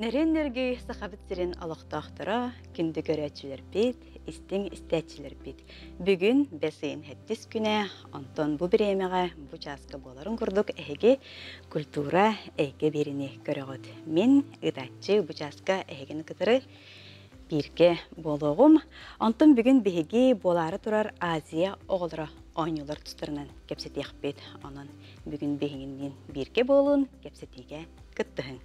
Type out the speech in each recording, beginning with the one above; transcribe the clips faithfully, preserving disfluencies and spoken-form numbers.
Нереннерге сахабыт сирен алақтақтыра, күнді көрәтшілер бет, істің істәтшілер бет. Бүгін бәсейін хәттіс күні, Антон бұ біремеға бұ жасқы боларын күрдік әйге культура әйге беріне көріғыд. Мен ұдатчы бұ жасқы әйген күтірі бірге болуғым. Антон бүгін бейге болары тұрар Азия оғылыра ойнылар тұстырынан кепсетек бет. Анын бүгін бейгінен бірге болуын кепсетеге күттіғын.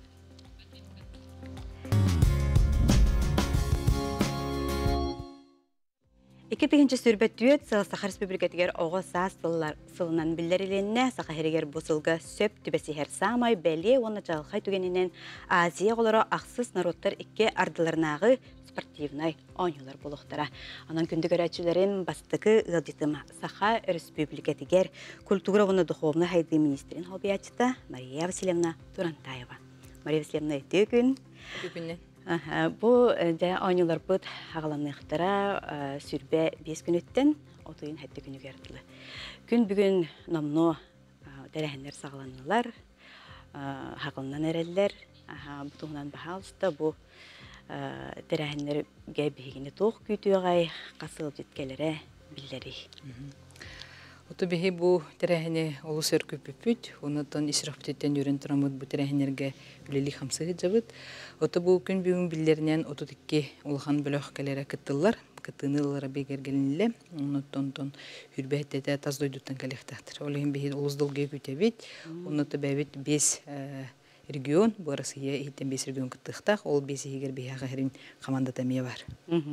Iki birinci sürbet düet Saqa Respublikatiger oğa sağ sılынан bildirilenine Saqa herger bu sılga söp tübesi her samay belli onu çalxay tügeninen Aziya olara aqsız narodlar iki ardılarınağı sportivnay oynular buluqtara. Anan күнді көрәтшілерін бастықы ылдитым Saqa Respublikatiger Kultura оны Духовны хайды министрин хобиячыта Мария Васильевна Турантаева. Мария Васильевна, түгін. Түгіннен. Бұл ойнылар бұд ағаланықтыра сүрбе бес күн өттен, отойын әтті күні керділі. Күн бүгін намно дәрәхендер сағаланылар, хақылынан әрелер, бұтығынан бағалысты бұл дәрәхендерге бейгені тоқ күйту ғай қасылып жеткелері білдері. Оты беги бу терехине олус өркөпүпүт, онотон исрафтеттен үрен турамыт бу терехинерге үлели хамсыгы жабыт. Оты бу күн бүгүн биллеринен отутикки улхан бөлөккелере кыттылар, кыттынылары бегергелинле, онотон тон хүрбеттете таздойдуттан калехтатыр. Олеген беги олуздулге күтебит, оноты бәбит бес регион, бу Россия иттен бес регион кыттыктак, ол бес егер беяга херин командата мие бар.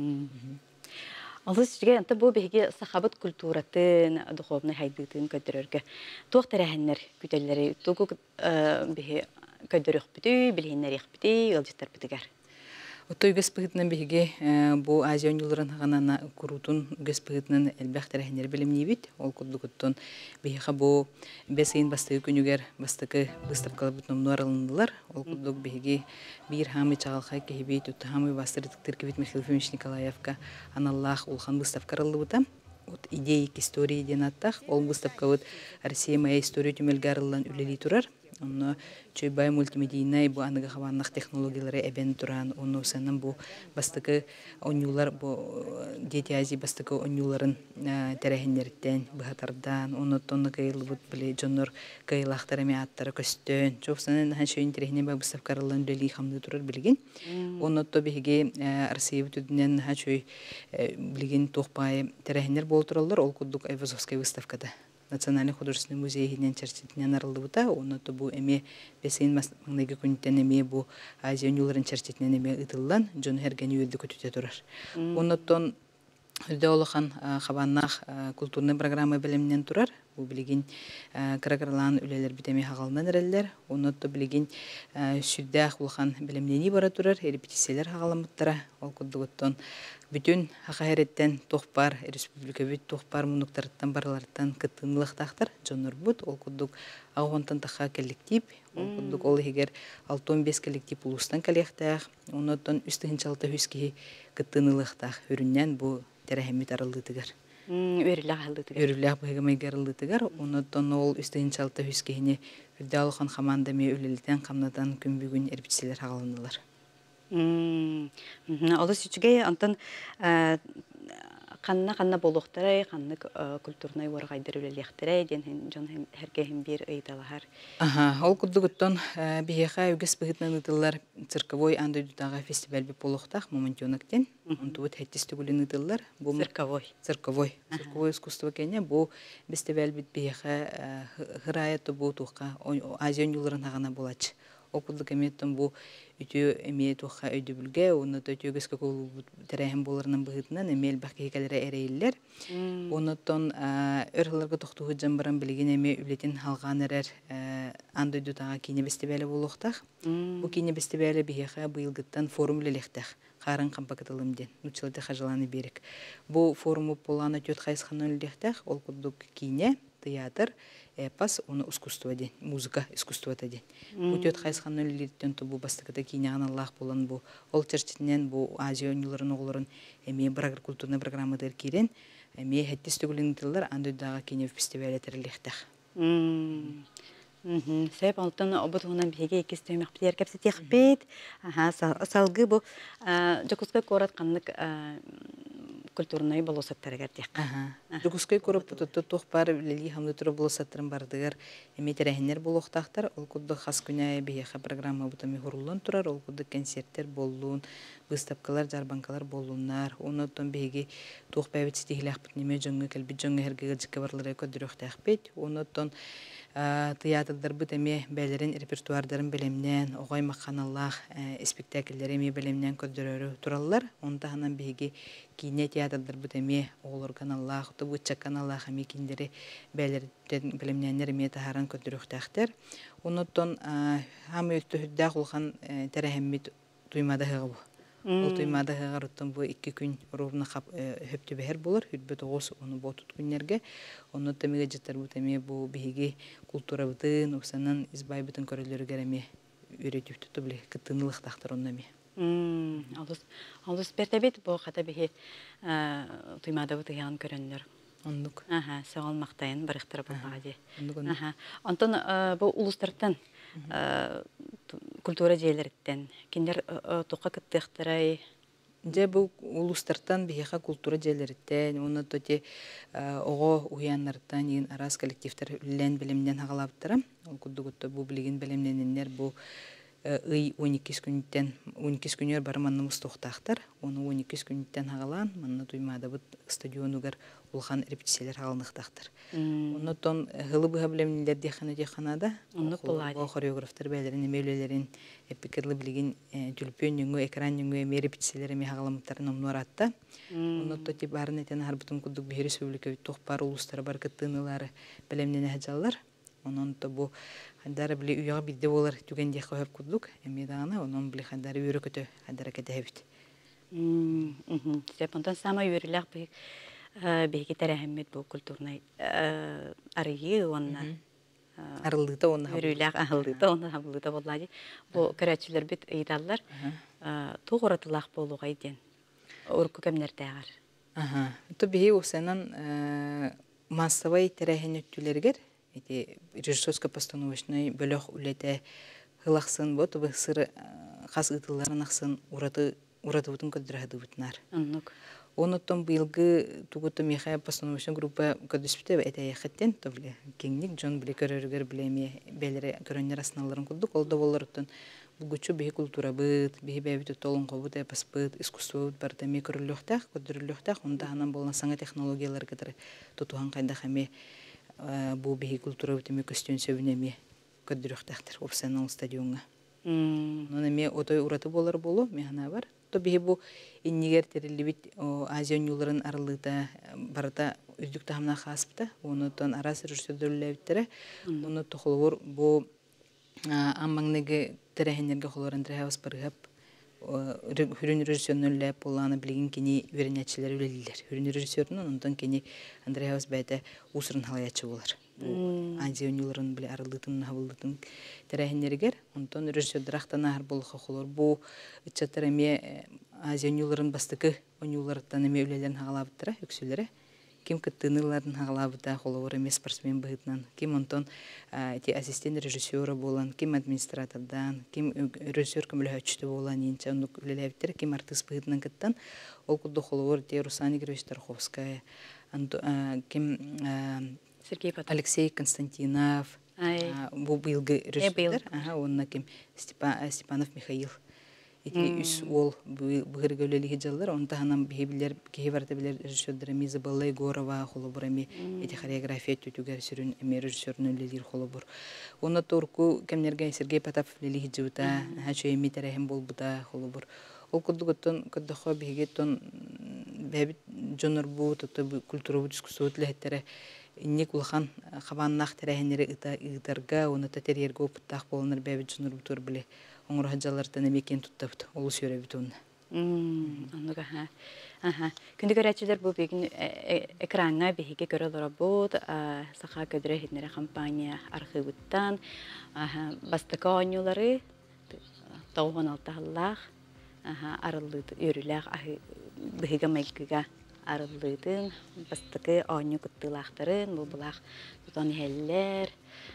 Алыс жүге анты бұл беге сахабыт культуратын, духовны хайдытын көдірерге. Туақ тәрәхінлер күтелері, туғы беге көдірек біті, білгенлер еқ біті, ұлжыттар бітігер. Отой үгіз пығытынан беге бұл Азия ойныларын ғанана күрутун үгіз пығытынан әлбәқ тәрәхінлер білімне бит. Ол күрдігіттон беге бұл бәсейін бастығы күнігер бастығы бұстапқалы бұтын мұнуар алындылар. Ол күрдіг беге bir hamı çağalxay kehibet, utu hamı bastırdıktır kibet Mikhail Femish Nikolayevka, Anallah, Ulhan Выставкарылы бұта. От идеи к истории денаттах, ол выставка вот Россия моя история тюмельгарылан үлели турар. Онно чөйбай мультимедийный бу аныга хаваннах технологиялары эбен туран. Онно сенен бу бастыкы онюлар бу дети Азии бастыкы онюларын терехиннерден быхатардан. Онно тонны кайылы бут биле жоннор кайылахтары аттары көстөн. Чоқ сенен хан шөйін терехине бай выставкарылан үлели хамды турар билген. Онно то беге Россия бүтүдүнен хан шөй билген тоқпай терехиннер болтуралар. Ол куддук Айвазовская выставкада. Национальный художественный музей хинен чарчетинен арылды бута, оны то бу эме бесейин маңнайгы күнттен эме бу Азия өнюларын чарчетинен эме ытыллан, жон хергени үйелді көтүте турар. Оны тон үлді олыған хабаннах культурный программа білімнен турар, бу билигин каракарлан үлелер битеме хағалынан әрелер, оны то билигин сүрдәқ олыған білімнени бара турар, репетициялар хағаламыттара, ол күддігіттон бүтін хақайреттен тоқпар, республика бүт тоқпар мұнықтарыттан бараларыттан кыттынлықтақтар, жоныр бұд, ол күддік ағуантан тақа коллектив, ол күддік ол егер алты он бес коллектив ұлыстан коллектақ, онытын үстігінші алты хүскеге кыттынлықтақ, өріннен бұл тәрәхемет арылдытығар. Өріліғ алдытығар. Өріліғ бұғымайгар алдытығар, онытын ол үстігінші алты хүскегіне үрді алуған қамандаме өлелден қамнадан күн бүгін әрбітселер ағаланылар. Олыс үчіге антын қанна-қанна болуқтырай, қанны культурнай орғайдыр өлелектірай, ден жон әргейін бір ұйдалағар. Ол күрдігіттон бейеға үгіз бұғытнан ұтылар цирковой андойдудағы фестиваль біп болуқтақ моментионықтен. Онтуыт әттісті күлін ұтылар. Цирковой. Цирковой. Цирковой искусство кәне. Бұл фестиваль біп бейеға ғырайаты бұл тұққа Азия өнюларын ағана болачы. Окулдык эметтен бу үтө эме туха өйдү бүлге, оны төтөгөскө кол терехим боларынан быгытынан эмел баккелere эрейлер. Онотон өрхлөргө токтугу жамбаран билген эме үлетин халган эрер андойдутага кине фестивале болуктак. Бу кине фестивале бияха быйылгыттан форум лелехтак. Карын кампакатылымден, нучылды хажаланы берек. Бу форуму поланы төт хайсханын лелехтак, ол кудук кине, театр, эпос, оны искусство ден, музыка искусство ден. Бу төт хайсханын лелехтен бу бастыката кине аналлах болан бу. Ол чарчитинен бу Азия өнюларын оголорун эме брагр культурный программадыр кирен, эме хеттис төгүлүн тылдар андойдага кине фестивале терлехтак. Мгм. Сөп алтын обутугунан биге икис төймәк билер кепсе техбет. Аха, салгы бу жокуска корат каннык культурный болосаттарыгар тек. Ага. Жугускай көрөп бутутты тохпар лили хамды туры болосаттырын бардыгар эметерәһиннәр болохтактар. Ол кудды хас күнәе бияха программа бутами хурулан турар. Ол кудды концерттер болуун, выставкалар, жарбанкалар болууннар. Онотон биги тохпайбыт стихилях бут неме жөңгө келби жөңгө хергеге жиккабарлары көдүрөктәхбет. Онотон театрдар бут эме бәлерин репертуардарын белемнән, огай маханаллах спектакльләре эме белемнән көдүрөрү тураллар. Онда ханан биги кине театрдар бут эме олор каналлах, тубуча каналлах эме киндери бәлерден белемнәннәр эме таһаран көдүрөктәхтер. Онотон һәм өттүһдә улхан тәрәһәммит туймада хыгы. Ол туймада хыгарыттан бу икки күн ровна хап хөптү бәһәр булыр, хүтбе тогыз оны ботут күннәргә. Оны тәмиге җиттер бу тәме бу биге культура бутын, усанан избай бутын көрөлөргә эме өйрәтү тутыблы кытынлык тахтыр оннами. Мм, алыс алыс бертәбет бу хата бихи туймада бу тыян көрәннәр. Ондук. Аха, сагал мактайын барыктырып алгады. Ондук. Аха. Антон бу улустардан культура җәйләрдән киндер тока кыттыктырай. Же бу улустартан биһиха культура җәйләрдән, уны тоти ого уяннардан ин арас коллективтер үлән белемнән хагалаптыра. Ул куддугутта бу билеген белемнәннәр бу ый он ике күннән он ике күннәр барманнымыз тохтактар. Оны он ике күннән хагалан, манна туймада бу стадионугар улхан репетициялар хагалныктактыр. Оннотон хылы бу белемнәр дихана диханада. Онны булай. Бу хореографтар бәйләрен, мейлеләрен эпикерле билеген түлпөн нүнгө экран нүнгө репетициялар эме хагаламыттарын номноратта. Оннотто ти барын этен харбытын кудук бир республика тохпар улустар бар кыттынылары белемнәне хаҗаллар. Ононто бу хадары биле уяга бидде болар түгенде хәп кудук. Эме дагына онон биле хадары үйрө көтө хадара кетебит. Мм, мм. Сепонтан сама үйреләк бик беги тәрәһәммет бу культурный арыйы онна. Арылдыта онна. Үйреләк ахылдыта онна хабылдыта буллады. Бу көрәчләр бит ыйдаллар. Тугыратылак болуга иден. Урку кемнәр тәгәр. Ага. То бии осенан массовый тәрәһәннәтләргә эти режиссерско-постановочный бөлөх үләтә хылахсын бот бу сыр хас ытылларын ахсын ураты уратыбытын көддөрәһә бутнар. Оннук. Онуттан быйылгы тугуты меха постановочный группа көдөспүтө этә яхеттен тобле кеңник жон биле көрөргөр билеме белере көрөннөр асналарын кудук олда болордун бугучу бе культура быт бе бебит толун кобут эпаспыт искусство барда микролөхтах көдүрлөхтах онда анан болгон саңа технологиялар кетер тутуган кайда хаме бу бе культура бит мекөстөн сөбүнеме көдүрөхтахтыр опсанал стадионга. Мм. Нуна ме отой ураты болор болу механа бар. То бе бу иннигер терилибит Азион юлларын арылыта барата үздүк тамна хаспта онутон арас режиссерлердер уну тохолор бу аммаңнеге терехенерге холоран терехас барып хүрүн режиссерлер поланы билген кини веренячилер үлелилер. Хүрүн режиссернун онтон кини Андреас бәйте усрын халаячы булар. Азион юлларын биле арылытын хабылдытын терехенергер онтон режиссерлер ахтана ар болхо холор бу чатареме Азион юлларын бастыкы он юллардан эме үлелерин хагалабыттыра өксүлөрө ким кыттыныларын хагалабыта холор эме спортсмен быгытнан ким онтон эти ассистент режиссера болан ким администратордан ким режиссер көмөлөчтө болан инче ону үлелебиттер ким артист быгытнан кыттан ол кудо холор те Русана Игоревич Тарховская ким Сергей Патров, Алексей Константинов бу быйылгы режиссер ага онна ким Степанов Михаил. Эти үс ол быгыргөлелиги жаллар, онта ханам бихибилер, кихибарта билер режиссердерами Изабелла Егорова холобурами, эти хореография түтүгер сүрүн эми режиссернун лилир холобур. Онна торку кемнерге Сергей Патров лилиги жута, хачо эми терехим болбута холобур. Ол кудуготтон куддахо бигеттон бебит жонор бу тото культуралык дискуссия өтлөттере инник улхан хабаннах терехенери ыта ыдарга, оны татерерге опуттак болонор бебит жонор бутур биле. Оңор хаджалардан эмекен туттабыт, ол сүйрө бүтүн. Мм, аннуга ха. Аха. Күндү көрөчүлөр бу бегин экранга беге көрөлөр бут, саха көдөрө хитнере компания архивыттан, аха, бастыка оңолары тогон алталлах, аха, арылды өрүләк беге мелкига арылдын, бастыкы оңо кыттылактарын, бу булак тутан хеллер,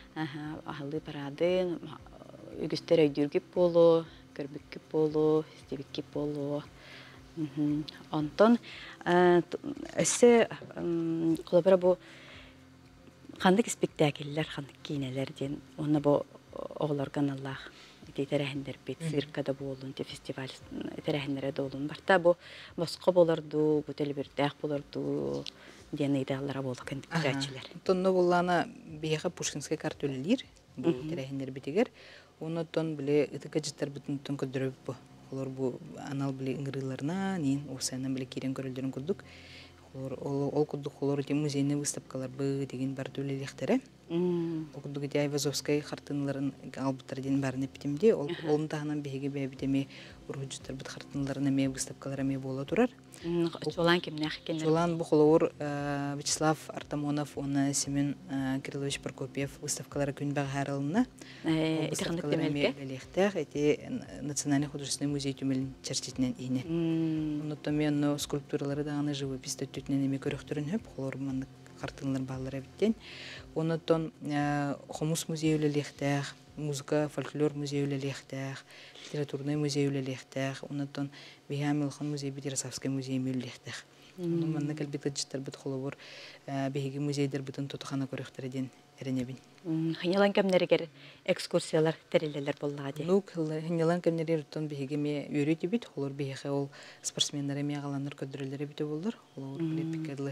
Аха, ахылы парадын, үгістер өйдүргіп болу, көрбіккіп болу, стебіккіп болу. Мгм. Онтон, өсі қолабыра бұл қандық спектакльлер, қандық кейнелер ден, оны бұл оғыларған Аллах тәрәхіндер бет, циркада болуын, фестиваль тәрәхіндері долуын. Барта бұл босқа боларду, бұл телебірдәқ боларду, ден идеаллара болды кандық көрәтшілер. Тонны боллана бияға Пушкинский картөлілер, бұл тәрәхіндер бетегер. Оны тон біле үтікі жыттар бүтін тон көдіріп бұл. Олар бұл анал біле үңгірілеріна, нейін осайынан біле керен көрілдерін күрдік. Ол күрдік олар өте музейіне выставкалар бұл деген бар төлелектері. Ол күрдік өте Айвазовскай қартынларын албыттар ден барын әптемде. Олын тағынан бейге бәбітеме ұрғыджыттар бұд қартынларына ме выставкалар әме бола тұрар. Жолан кемнәқ кенер? Жолан бұл қолауыр Вячеслав Артамонов, оны Семен Кириллович Прокопьев выставкалары күн бағы әріліна. Этіғындық демелге? Лехтәқ, әте Национальный художественный музей түмелін чәрчетінен ейіне. Онытта мен скульптуралары дағаны живописті түтінен еме көріқтірін хөп, қолауыр маңдық қартынлар бағылар әбіттен. Оныттан Хомус музей өлі лехтәқ, музыка, фольклор музей өлі лехтәқ, литературный музей өлі лехтәқ, оныттан Бейхам Илхан музей Бедерасавский музей өлі лехтәқ. Оның манна кәлбетті жыттар бұд қолауыр бейгі музейдер бұдын тұтықана көріқтірден әрінебін. Хынялан кәмнерігер экскурсиялар тәрелелер болуға де? Ну, хынялан кәмнерігер ұттан бейгі ме өреті біт, олар бейгі ол спортсменлері ме ағаланыр көдірілері біті болдыр. Олар білепікерлі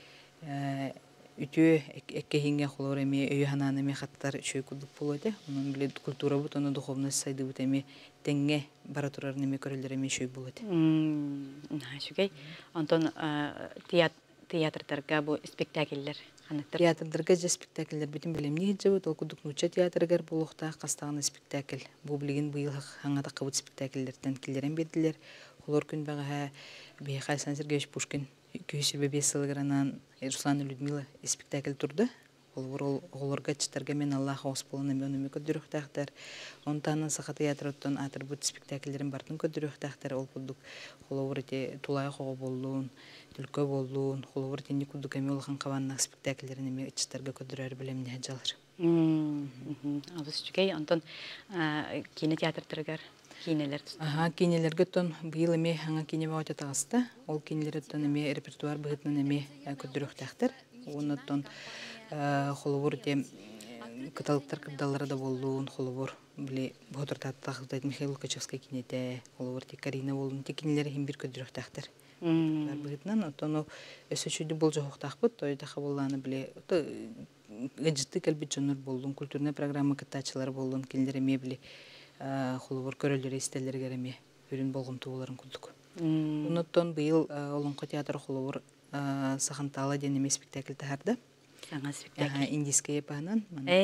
үтіе әккехінге қолауыр әме өйі хананы ме қаттар үшөй күлдік болуды. Оның біле культура бұд, оны дұховны сайды бұд әме тәңге бара тұрарын әме көрілдер әме үшөй болуды. Шүгей, онтон театрдарға бұл спектакльлер қанықтыр? Театрдарға жа спектакльлер бітін білемне жауыд, ол күдік нұча театргар болуқта қастағына спектакль. Бұл білген бұйыл хаңада қабыт спектакльлерден келдерен берділер. Олар күн баға Бейхай Александр Сергеевич Пушкин күйісі бебес сылғыранан Руслан и Людмила спектакль тұрды. Оларға чытарға мен Аллах оғыс болуына мен өніме көдіріқ тәқтір. Онтанын сақа театрыттан атыр бұд спектакльдерін бартын көдіріқ тәқтір. Ол күдік қолауыр өте тулай қоғы болуын, түлкі болуын, қолауыр тені күдік әме олған қаваннақ спектакльдерін әме чытарға көдірер білеміне жалыр. Алыс жүгей, онтан кейіне театрдырығар кейнелер тұсты? Аха, кейнелерге тон бұйыл әме аңа кейне бағыта тағысты. Ол кейнелер тон әме репертуар бұғытынан әме көдіріқ тәқтір. Оны тон холовор де каталогтар кырдаллары да болуын, холовор біле бұғытыр тағыдайды Михаил Лукачевский кинете, холовор те Карина болуын, те кинелері хем бір көдіріқ тәқтір. Бұғытынан, отону өсі шүйді бол жоғық тақпыт, ойдаға болуаны біле, ғыджытты кәлбет жоныр болуын, культурная программа кыттачылар болуын, кинелері ме біле холовор көрілері істелері кәреме өрін болғым туғыларын күлдік. Оныттан бұйыл олыңқы театр холовор сағанталы денеме спектакль тағарды. Саңа спектакль? Индийская пағынан.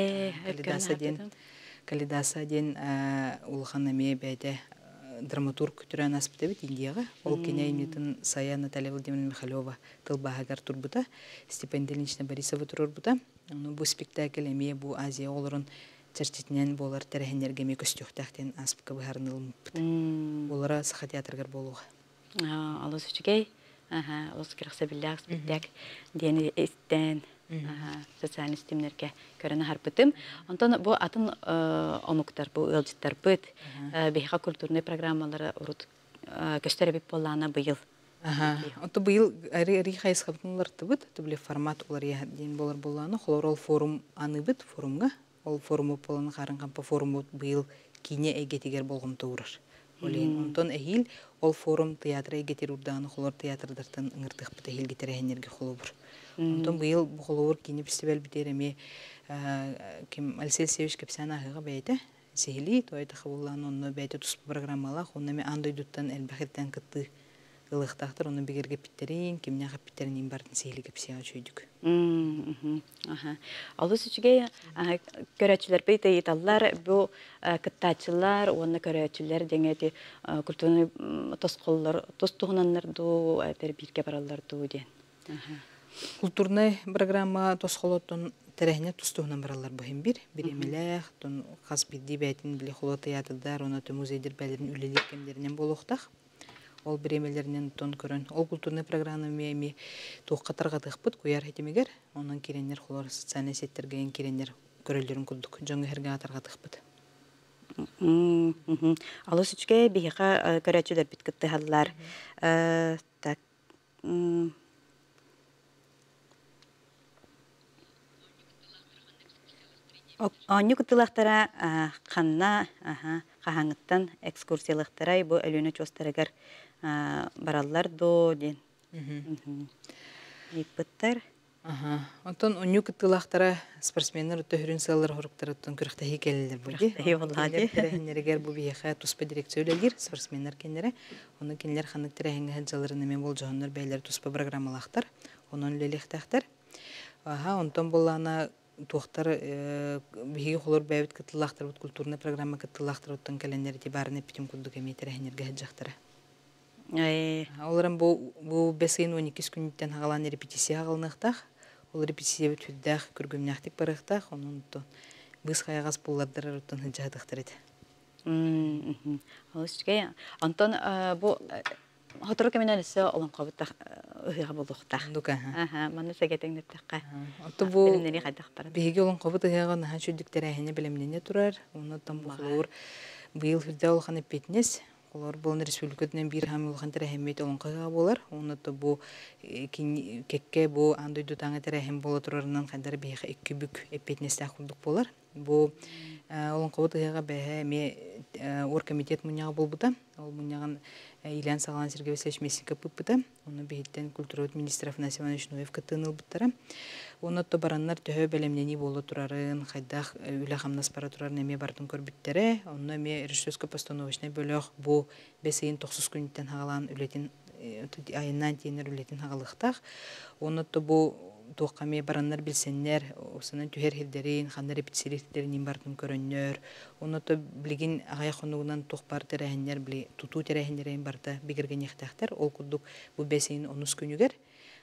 Калидаса ден ұлған әме бәйді драматург түрән аспыты бет Индияға. Ол кене емнетін Сая Наталья Владимировна Михалева тылбағағар тұр бұта. Степандия Ильинична Борисова тұрыр бұта. Бұл спектакль әме бұл Азия оларын чәрчетінен болар тәрәхендерге ме көстіқтақтен аспыққа бұхарынылым бұта. Олара сақа театргар болуға. Алыс үшігей? Осы кіріқса білдәк, спектак, дені істен, социальный стимнерге көріні харпытым. Онтан бұл атын омуктар, бұл ұлжыттар бұд, бейха культурный программалары ұрыт көстері біп болағына бұйыл. Онты бұйыл әрі қайыз қабытынларды бұд, түбілі формат олар дейін болар болағына, қолар ол форум аны бұд, форумға. Ол форумы боланы қарын қампа форумы бұйыл кейіне әйгетегер болғымты ұрыр. Онтон әйіл ол форум театры әйгетер ұрдағаны қолар театрдартан ұңырдық бұта әйіл кетер әйінерге қолы бұр. Онтон бұйыл бұл қолы бұр кейіне фестиваль бітер әме Алексей Алексеевич Кепсян ағыға бәйті сәйілі, тойты қабылан оны бәйті тұспы программалақ, оны әме андай дүттан әлбәқеттен күтті ылықтақтыр, оны бігерге піттерін, кемняға піттерінен бардың сәйілі Кепсяға чөйдік. Алыс үшіге көрәтшілер бейті еталар, бұл кыттачылар, оны көрәтшілер деңеті күлтуыны тосқоллар, тостуғынанларды, әтер бірге бараларды ден. Культурный программа тосқолоттың тәрәхіне тостуғынан баралар бұхым бір. Бір емеләқ, қаз бірді бәйтін біле қолы театрдар, оны музейдер бәлерін үлелік кемдерінен болуқтақ. Ол біремелерінен тон көрін. Ол культурный программа мейме тоққа тарғатық бұд, көяр әтемегер. Оның керенер қолар социальный сеттерген керенер көрөллөрүн курдук. Жоңго херге атаргатыкпыт. Алыс үчке бихиха көрәчүлөр бит кыттыһаллар. Так. Онню кытылахтара ханна хахаңыттан экскурсиялыктара бу өлүнө чостарыгар бараллар до ден. Иппыттар. Ага. Онтон онню кытылахтара спортсменнер төһүрүн сыллар хоруктарыттан күрөхтәһи келелер буди. Күрөхтәһи боллади. Терәһеннәргә бу бияха туспа дирекцияләр спортсменнер кеннәре. Оны кеннәр ханнык терәһенге хаҗаларын мен болжаннар бәйләр туспа программалахтар. Онон лелехтәхтәр. Ага, онтон буллана туохтар биһиги холор бәбит кытылахтар бут культурный программа кытылахтар оттан календар тибарны питим кудук эметер хәнергә хаҗактара. Ай, Оларым бу бу бесин он ике күннән хагалан репетиция кылнактах. Ол репетиция бит хүддәх күргәмнәхтик барыхтах, онун то быз хаягас буллардар оттан хаҗатыктыр иде. Мм. Алыс үчке. Антон бу Хотор кемнәлесе олон кабытта ыгыга булдыктах. Дука. Аха, маны сәгәтеңне тәккә. Ото бу Билемнәри кайдак бара. биһиги олон кабыт ыгыга наһа чүддиктер әһене белемнәне турар. Уны там булыр. Быел хүддә ул ханы петнес. Олар болын республикадан бир һәм ул хантыр әһәмият олон кага булар. Уны то бу кекке бу андойду таңы тәрәһем була турарынан хәндәр биһиги ике бүк петнестә курдук булар. Бу олон кабыт ыгыга бәһә ме оргкомитет муняга булбыта. Ол муняган Ильян Сагалан Сергей Васильевич Мессика пыппыта. Оны бейттен культура министр Афанасий Иванович Ноев кытыныл буттара. Оны то бараннар төһө белемнени болу турарын, хайдах үле хамнас бара турарын эме бардын көрбүттере. Оны эме режиссерско постановочный бөлөк бу бесейин токсуз күнүттен хагалан үлетин айынан тенер үлетин хагалыктах. Оны то бу туқаме бараннар билсеннер, осынан түһер хилдерин, ханна репетициялерин бардын көрөннөр. Оны то билген агай хонугунан туқпар терәһеннәр били туту терәһеннәрен барда бигерген яхтахтар. Ол кудук бу бесейин онус күнүгер.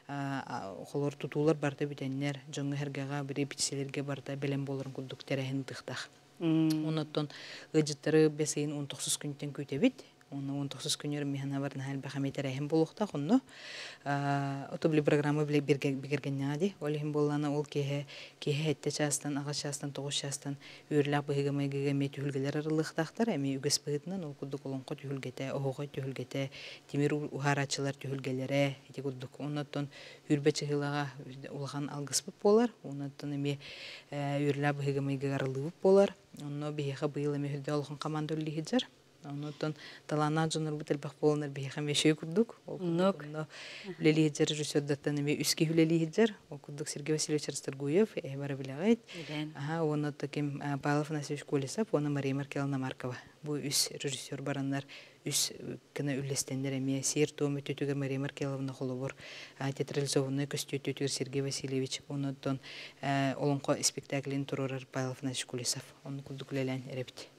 Холор тутулар барда бүтәннәр, жоңга хергага бир репетициялерге барда белем болорун кудук терәһен тыктах. Онотон ыҗыттары бесейин он тогуз күнтен күтебит. Оны он тогуз күннәр механа барна хәл бәхәмәтәре һәм булыкта хонно. Отобли программа беле биргәннәр ди. Олым буллана ул кеһе кеһе әйтте частан, ага частан, тогуз частан үрләп быгыга мыгыга метүлгеләр аралыктактар, әми үгәс быгытнан ул кудук олон кот үлгәтә, огога түлгәтә, тимир ухарачылар түлгәләре, ите кудук. Оннан үрбәче хилага улган алгыс булар. Оннан эми үрләп быгыга мыгыга аралык булар. Онно бихә быел эми хәдә алган командалар лиһиҗәр. Онотон талана жонор бутел бак болнар бихә мешей курдук. Нок. Лелиҗер режиссердән эми үски хүлелиҗер. Ол курдук Сергей Васильевич Расторгуев, эбәр биләгәт. Аха, оны таким Павлов Насевич Колесов, оны Мария Маркеловна Маркова. Бу үс режиссер бараннар үс кына үллестендер эми сер томе төтүгә Мария Маркеловна холобор. Театрализованный костюм төтүгә Сергей Васильевич. Онотон олонко спектаклен турар Павлов Насевич Колесов. Оны курдук лелән репет.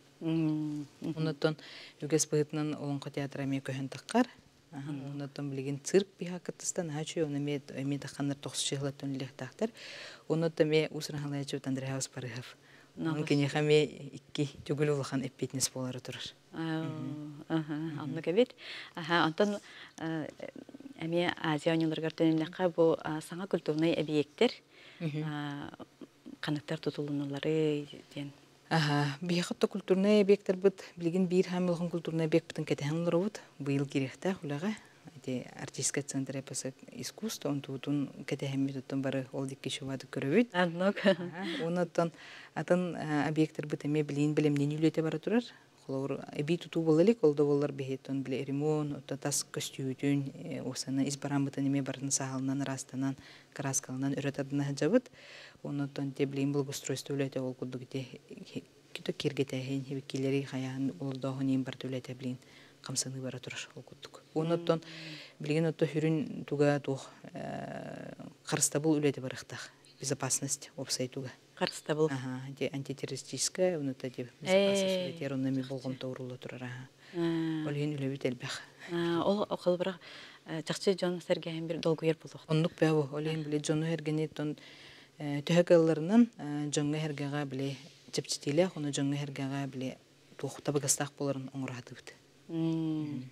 Онотон үгәс быгытнан олонко театрами көһен таккар. Онотон билген цирк биха кытыстан хачы оны мет мет ханнар тогуз жылдан лехтактар. Онотон ме усрахалайчу Андреас Парыгов. Оны кене хаме икки түгүл улхан эппетнес болары турар. Аха, анны кебет. Аха, антон эме Азия өнелләргә төнләккә бу саңа культурный объекттер. Канаттар тутулунулары дигән. Ага, бихатта культурный объекттер бит, билген бир һәм улган культурный объекттын кетәһен лорут. Быел кирехтә хулага. Эти артистка центры пасак искусство, он тутун кетәһен методтан бары ол дикки шувады көрөбүт. Аннок. Онотан атын объекттер бит эме билин белемнен үлете бара турар. Холор эби туту болалык, олда болар бихеттон биле ремонт, татас костюмтүн, осана избарамытын эме барын сагалнан растанан, краскалынан өрөтадына хаҗабыт. Онотон теблин благоустройство үлете ол кудугите кито киргетәһен хебекилери хаян олдоһын бар үлете билин камсаны бара турар ол кудук. Онотон билген отто хүрүн туга тух карстабыл үлете барыктак. Безопасность опсайтуга. Карстабыл. Ага, де антитеррористическая, уната де безопасность үлетер оннами болгон тоурулу турар. Олин үлебит элбэх. Ол околбара жакчы жон сергеһен бир долгуер болук. Оннук бабы, олин биле жону хергенетон төһәкәлләреннән җоңга хергәгә биле чепчитиле, оны җоңга хергәгә биле тухта багастак буларын оңратып.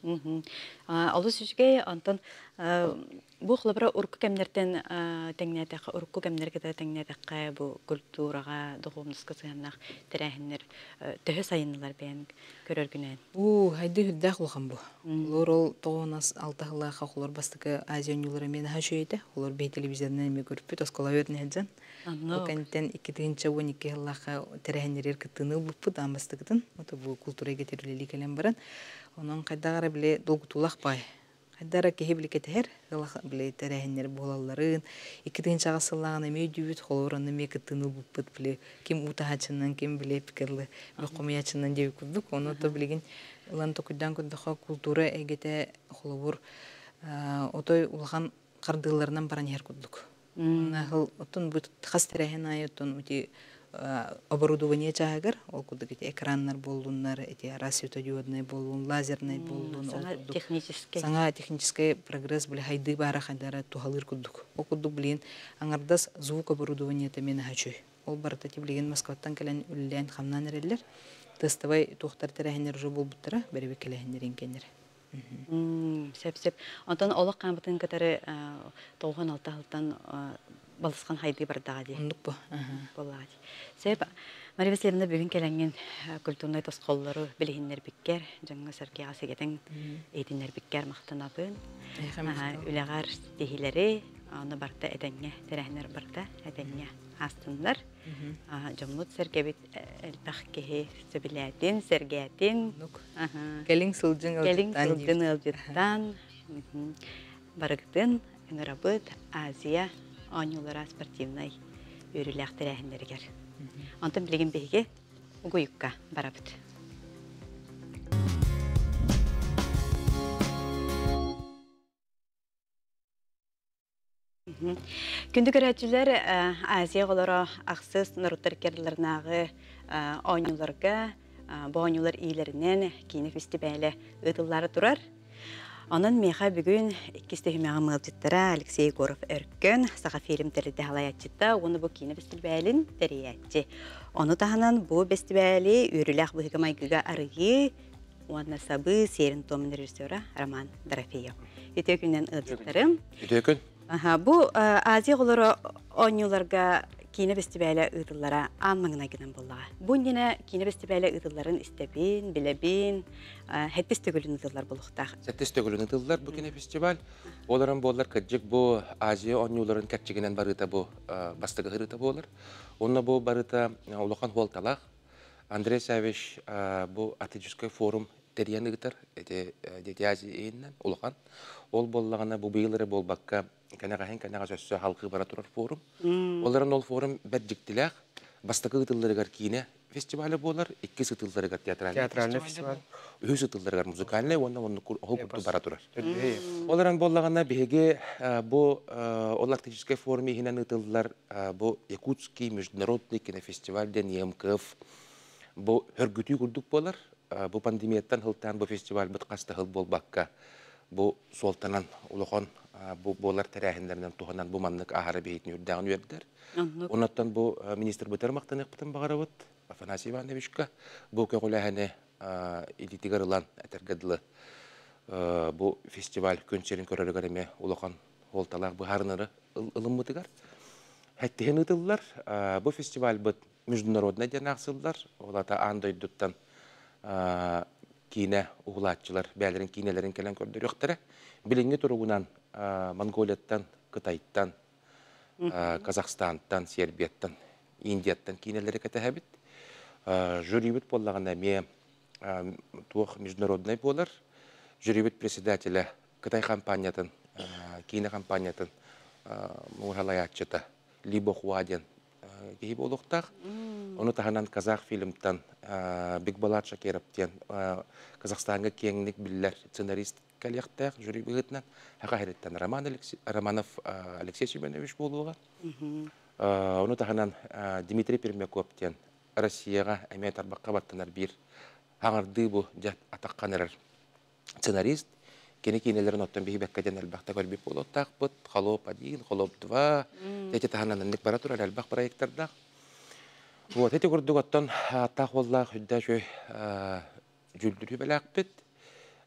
Алу сүзге антон бу хлабра урку кемнерден теңнәтәк урку кемнәргә теңнәтәк бу культурага духовныска сыгыннак тәрәһеннәр төһе сайыннар бәян көрөр генә. У хайды хүддә хулхан бу. Лор ул тоонас алтахла хахлар бастыкы Азия юллары мен хашыйды. Олар бей телевизордан ме күрүп тоскала верне хәдән. Бу кенттен икенче он ике елларга тәрәһеннәр кытыны булып дамыстыгын. Ото бу культурага терүлели келен баран. Onun kaydağara bile dolgutulaq bay. Kaydağara kehe bile kether, bile terəhinlər bolalların, ikidin çağasılağına meydübüt xoloranı meketini buput bile, kim utahaçından, kim bile pikirli, qomiyaçından devi kurduk. Onu da bilegin, ulan tokuddan kuddaqa kultura egete xolobur, otoy ulğan qardığlarından baran yer kurduk. Otun bu xas terəhin ayı, otun оборудование чагар, ол кудык эти экраннар болдуннар, эти рассветодиодный болдун, лазерный болдун, технический. Саңа технический прогресс били хайды бара хадара тухалыр кудук. Ол кудук билин аңардас звук оборудование темен хачой. Ол барта тиблеген Москваттан келен үллән хамнан эрелер. Тестовый тухтар терәһеннәр жо булбуттара, беребе келәһеннәр инкеннәр. Сеп-сеп. Антон олак камбытын катары толган алталтан балысқан хайды бардага ди. Ондук бу. Боллагы. Сеп Мария Васильевна бүгүн келенген культурный тосколлору билихиннер биккер, жаңга саркыга сегетен эйтиннер биккер мактанабын. Үлегар стихилери аны барта эдеңе, терәһнер барта эдеңе астындар. Жомлут сергебит элбах кеһи сөбиләтин, сергәтин. Келин сылжың алжыттан. Келин алжыттан. Барыгдын ыңырабыт Азия анюлара спортивный үріләк тәрәһіндергер. Антын білеген бейге ұғыйыққа барабыд. Күнді көрәтшілер Азия ғолара ақсыз нұрыттар керлернағы анюларға, бұл анюлар ийлерінен кейіні фестивалі ұтылары тұрар. Onun meha bugün ikisi de hümeğe mılcıttıra Alexey Gorov örkün, sağa film teride halayatçıda, onu bu kine festivalin teriyatçı. Onu tahanan bu festivali ürülək bu hıkamayıgıga arıyı, onun sabı serin tomun rejissörü Roman Dorofeyev. Ötökünden ılcıttarım. Ötökün? Bu Aziya oları oynularga kine festivali ıdıllara anmağına giden bollağa. Bu yine kine festivali ıdılların istebin, bilebin, heptis tögülün ıdıllar boluqtaq. Heptis tögülün ıdıllar bu kine festival. Oların bollar kırcık bu Aziya oynuların kətçiginen barıta bu bastığı hırıta bolar. Onunla bu barıta Ulukan Holtalaq. Andrei Savish bu Atejuskoy forum teriyen ıgıtar. Dedi Aziya eyinden Ulukan. Ol bollağına bu bıyıları bol bakka Kanaga hen kanaga sössü halkı bara turar forum. Onların ol forum bedciktiler. Bastakı ıtılları kine festivali bolar. İki ıtılları gar teatralne festival. Üç ıtılları gar muzikalne. Ondan onu hukuktu bara turar. Onların bollağına bihege bu Olaktejiske forumu hinen ıtıllar bu Yakutski Международный кинофестивальден E M K F bu hörgütü kurduk bolar. Bu pandemiyadan hıltan bu festival bıtkasta hıl bol bakka. Bu soltanan uluğun bu bolar terəhinlərdən tuğanan bu manlıq ahara beyitini ürdağını verdiler. Ondan bu minister bıtarmaqtan iqbıtan bağıravut, Afanasi Ivanovichka, bu köqüləhəni ilitigarılan ətergədili bu festival könçerin körərgərime uluğun holtalaq bu harınırı ılınmıtıgar. Həttihən ıtıllar, bu festival bu международный ден ақсылдар, олата андойдуттан kine uğulatçılar, bəylərin kinelerin kelen kördür yoxtara. Bilingi turuğunan Mongoliyattan, Kıtayttan, Kazakstan'tan, Serbiyattan, Indiyattan kineleri katahabit. Jüribit bollağına me tuğ международный bolar. Jüribit presidatelя Kıtay kampaniyatın, kine kampaniyatın muğralayatçıda Libo Huadyan gibi oluqtaq. Onu tahanan Kazak filmten Big Balat Şakerov'ten Kazakstan'a kengilik biller senarist kaliyaqtaq jüri bigitnan haqahiretten Roman Romanov Alexey Semenovich boluğa. Onu tahanan Dmitri Permyakov'ten Rusiyaga emet arbaqqa battınar bir hağırdı bu jat ataqqanerer senarist. Kene kinelerin ottan bihi bekkaden elbaqta qalbi boluqtaq bit Xolop один, Xolop два. Эти тагананник бара турар элбах проекттарда. Вот эти курдугаттан тах воллах хүддә шөй жүлдүрү беләк бит.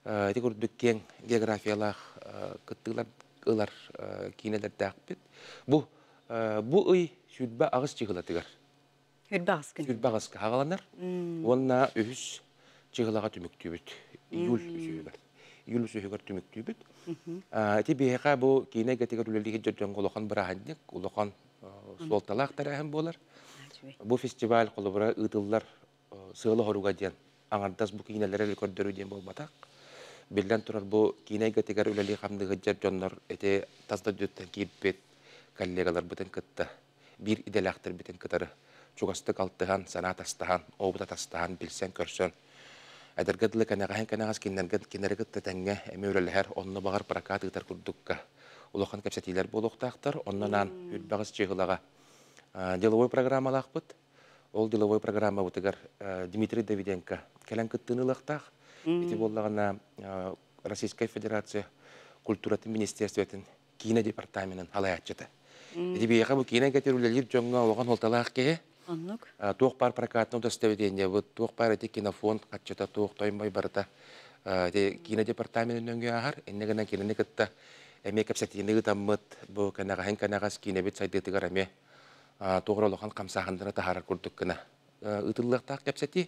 эти күрдүккен географиялах кыттылар ылар кинелер дәкпит. Бу бу ый сүрбә агыс чыгылатыгар. Хүрбә аскын. Сүрбә агыска хагаланар. Онна үһүс чыгылага түмүктүбүт. Июль үсүгөр. Июль үсүгөр түмүктүбүт. Эти бияка бу кине гетигер үлелиге жөдөн голохан бираханник, улохан солталак тараһын болар. Бу фестиваль колобура ытыллар сыылы хоруга ден. Аңардас бу кинелерге көрдөрүү ден болбатак. Билден турар бу кине гетигер үлелиге хамдыгы жөдөннөр эте тазда дөттөн кийиппет коллегалар бутын кытта. Бир иделактыр битен кытары. Чугастык алтыган, санат астахан, обута тастахан билсен көрсөн. Әдергәдле кәнәгәһен кәнәгәс киннәргә кинәргә тәтәнгә әмәүләләр онны багар прокат итәр күрдүккә. Улахан кәпсәтиләр булуктактыр. Оннан үтбәгыс чыгылага деловой программалак бит. Ол деловой программа бутыгар Дмитрий Давиденко кәлән кыттынылыктак. Ити боллагына Российская Федерация культураты министерствотын кино департаментын халаятчыты. Ити бияга бу кино кетирүләр жоңга оган холталак ке. Аннык. Туох пар прокатный удостоверение, вот туох пар эти кинофонд, качета туох тоймай барата, те кино департамент нөңгө ахар, эннегена кино некетта, эме кепсетине гытаммыт, бу канагаһын канагас кино бит сайдытыгар эме, тугролохан камсахандыра тахарар курдук кына. Ытыллыктак кепсети,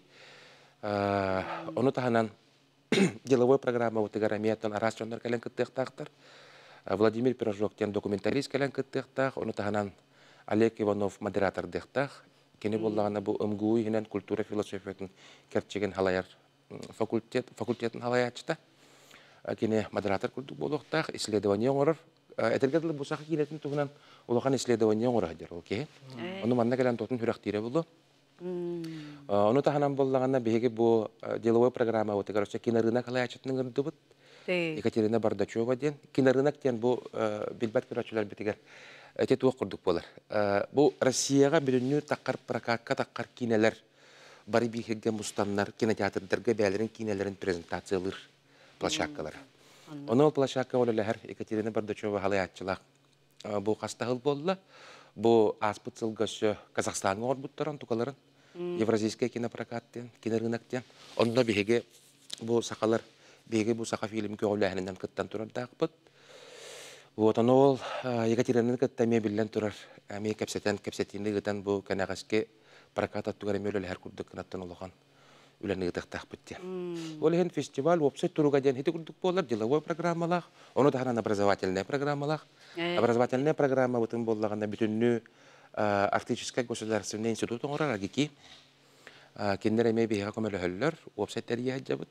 ону таханан деловой программа утыгар эме тон арасчондар келен кыттыктактар. Владимир Пирожоктен документалист келен кыттыктак, ону таханан Олег Иванов модератор дехтах. Кене боллагана бу МГУ хинен культура философиятын керчеген халаяр факультет факультетін халаячта. Кене модератор курдук болуктах исследование оңорор. Этергедле бу сакы кинетин тугунан улахан исследование оңорор дер, окей. Ону манна келен тотун хүрактире болду. Ону таханан боллагана беге бу деловой программа отыгарча кинорынок халаячтын гырдыбыт. Екатерина Бардачева ден кинорынок ден бу билбат көрөчүлөр битигер. Эти туох курдук болар. Бу Россияга бүлүнүү таккар прокатка таккар кинелер бары бихирге мустаннар кинотеатрдарга бәлерин кинелерин презентациялар площадкалары. Оны площадка олелер Екатерина Бардачева халаятчылак. Бу кастагыл болла. Бу аспыт сылгышы Казахстанга орбуттаран тукаларын Евразийский кинопрокаттен, кинорыноктен. Онда беге бу сакалар беге бу сака фильм көөләһеннән кыттан турар дакпыт. Вот оно ол Екатерина кыттаме билен турар. Ами кепсетен кепсетинди гытан бу канагаске прокат аттугар эмелер һәр курдук кынаттан олган. Үләнне гытактак битте. Ол һен фестиваль вопсет туруга ден хите курдук болар, деловой программалар, оно тахана образовательная программалар. Образовательная программа бутын боллаганда бүтүннү Арктический государственный институт оңорар агики. Киндер эме бега көмөлөһөллөр, вопсеттер яҗабыт.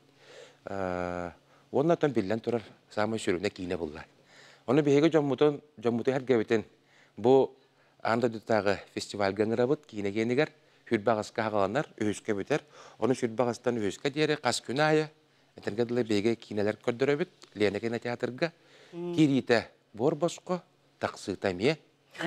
Оннан билен турар самый сүрүнө кине буллар. Оны беге жоммутун жоммуты хәргәбетен бу анда дутагы фестиваль гәңрәбыт кинегенигер хүрбагаска хагаланар өскә бетер. Оны хүрбагастан өскә диере кас күнәя. Этергәдле беге кинеләр көрдөрөбит. Лене кинотеатрга кирите борбоско таксы таме.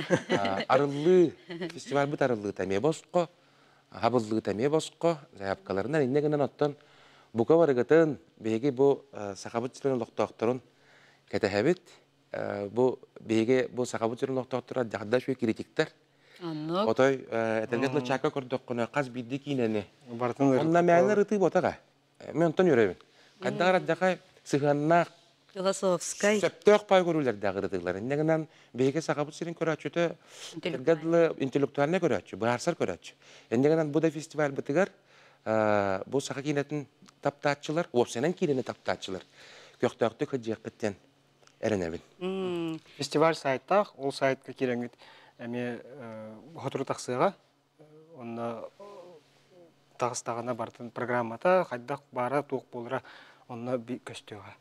Арылы фестиваль бит арылы таме боско. Хабылы таме боско. Заявкаларынан иннегенен оттан бука барыгытын беге бу сахабыт сирен локтокторун кетәһәбит. Бу беге бу сахабутырын октоктора жагда шуй критиктер. Аннык. Отой этергетле чака көрдөк кына каз бидди кинени. Бартын Онна мәне рыты ботага. Мен онтон йөрөбүн. Кадагара жакай сыганнак Философскай. септөк пай көрүлөр дагырдыглар. Негенен беге сахабут сирен көрөчүтө этергетле интеллектуальне көрөчү, барсар көрөчү. Эндегенен бу да фестиваль битигер бу саха кинетин таптаатчылар, опсенен кинени таптаатчылар. Көктөктө кыжыктен эренебин. фестиваль сайттах, ол сайтка киреңит эми хотуру таксыга, онна тагыстагына бартын программата хайдак бара тук болура онна би көстөгө.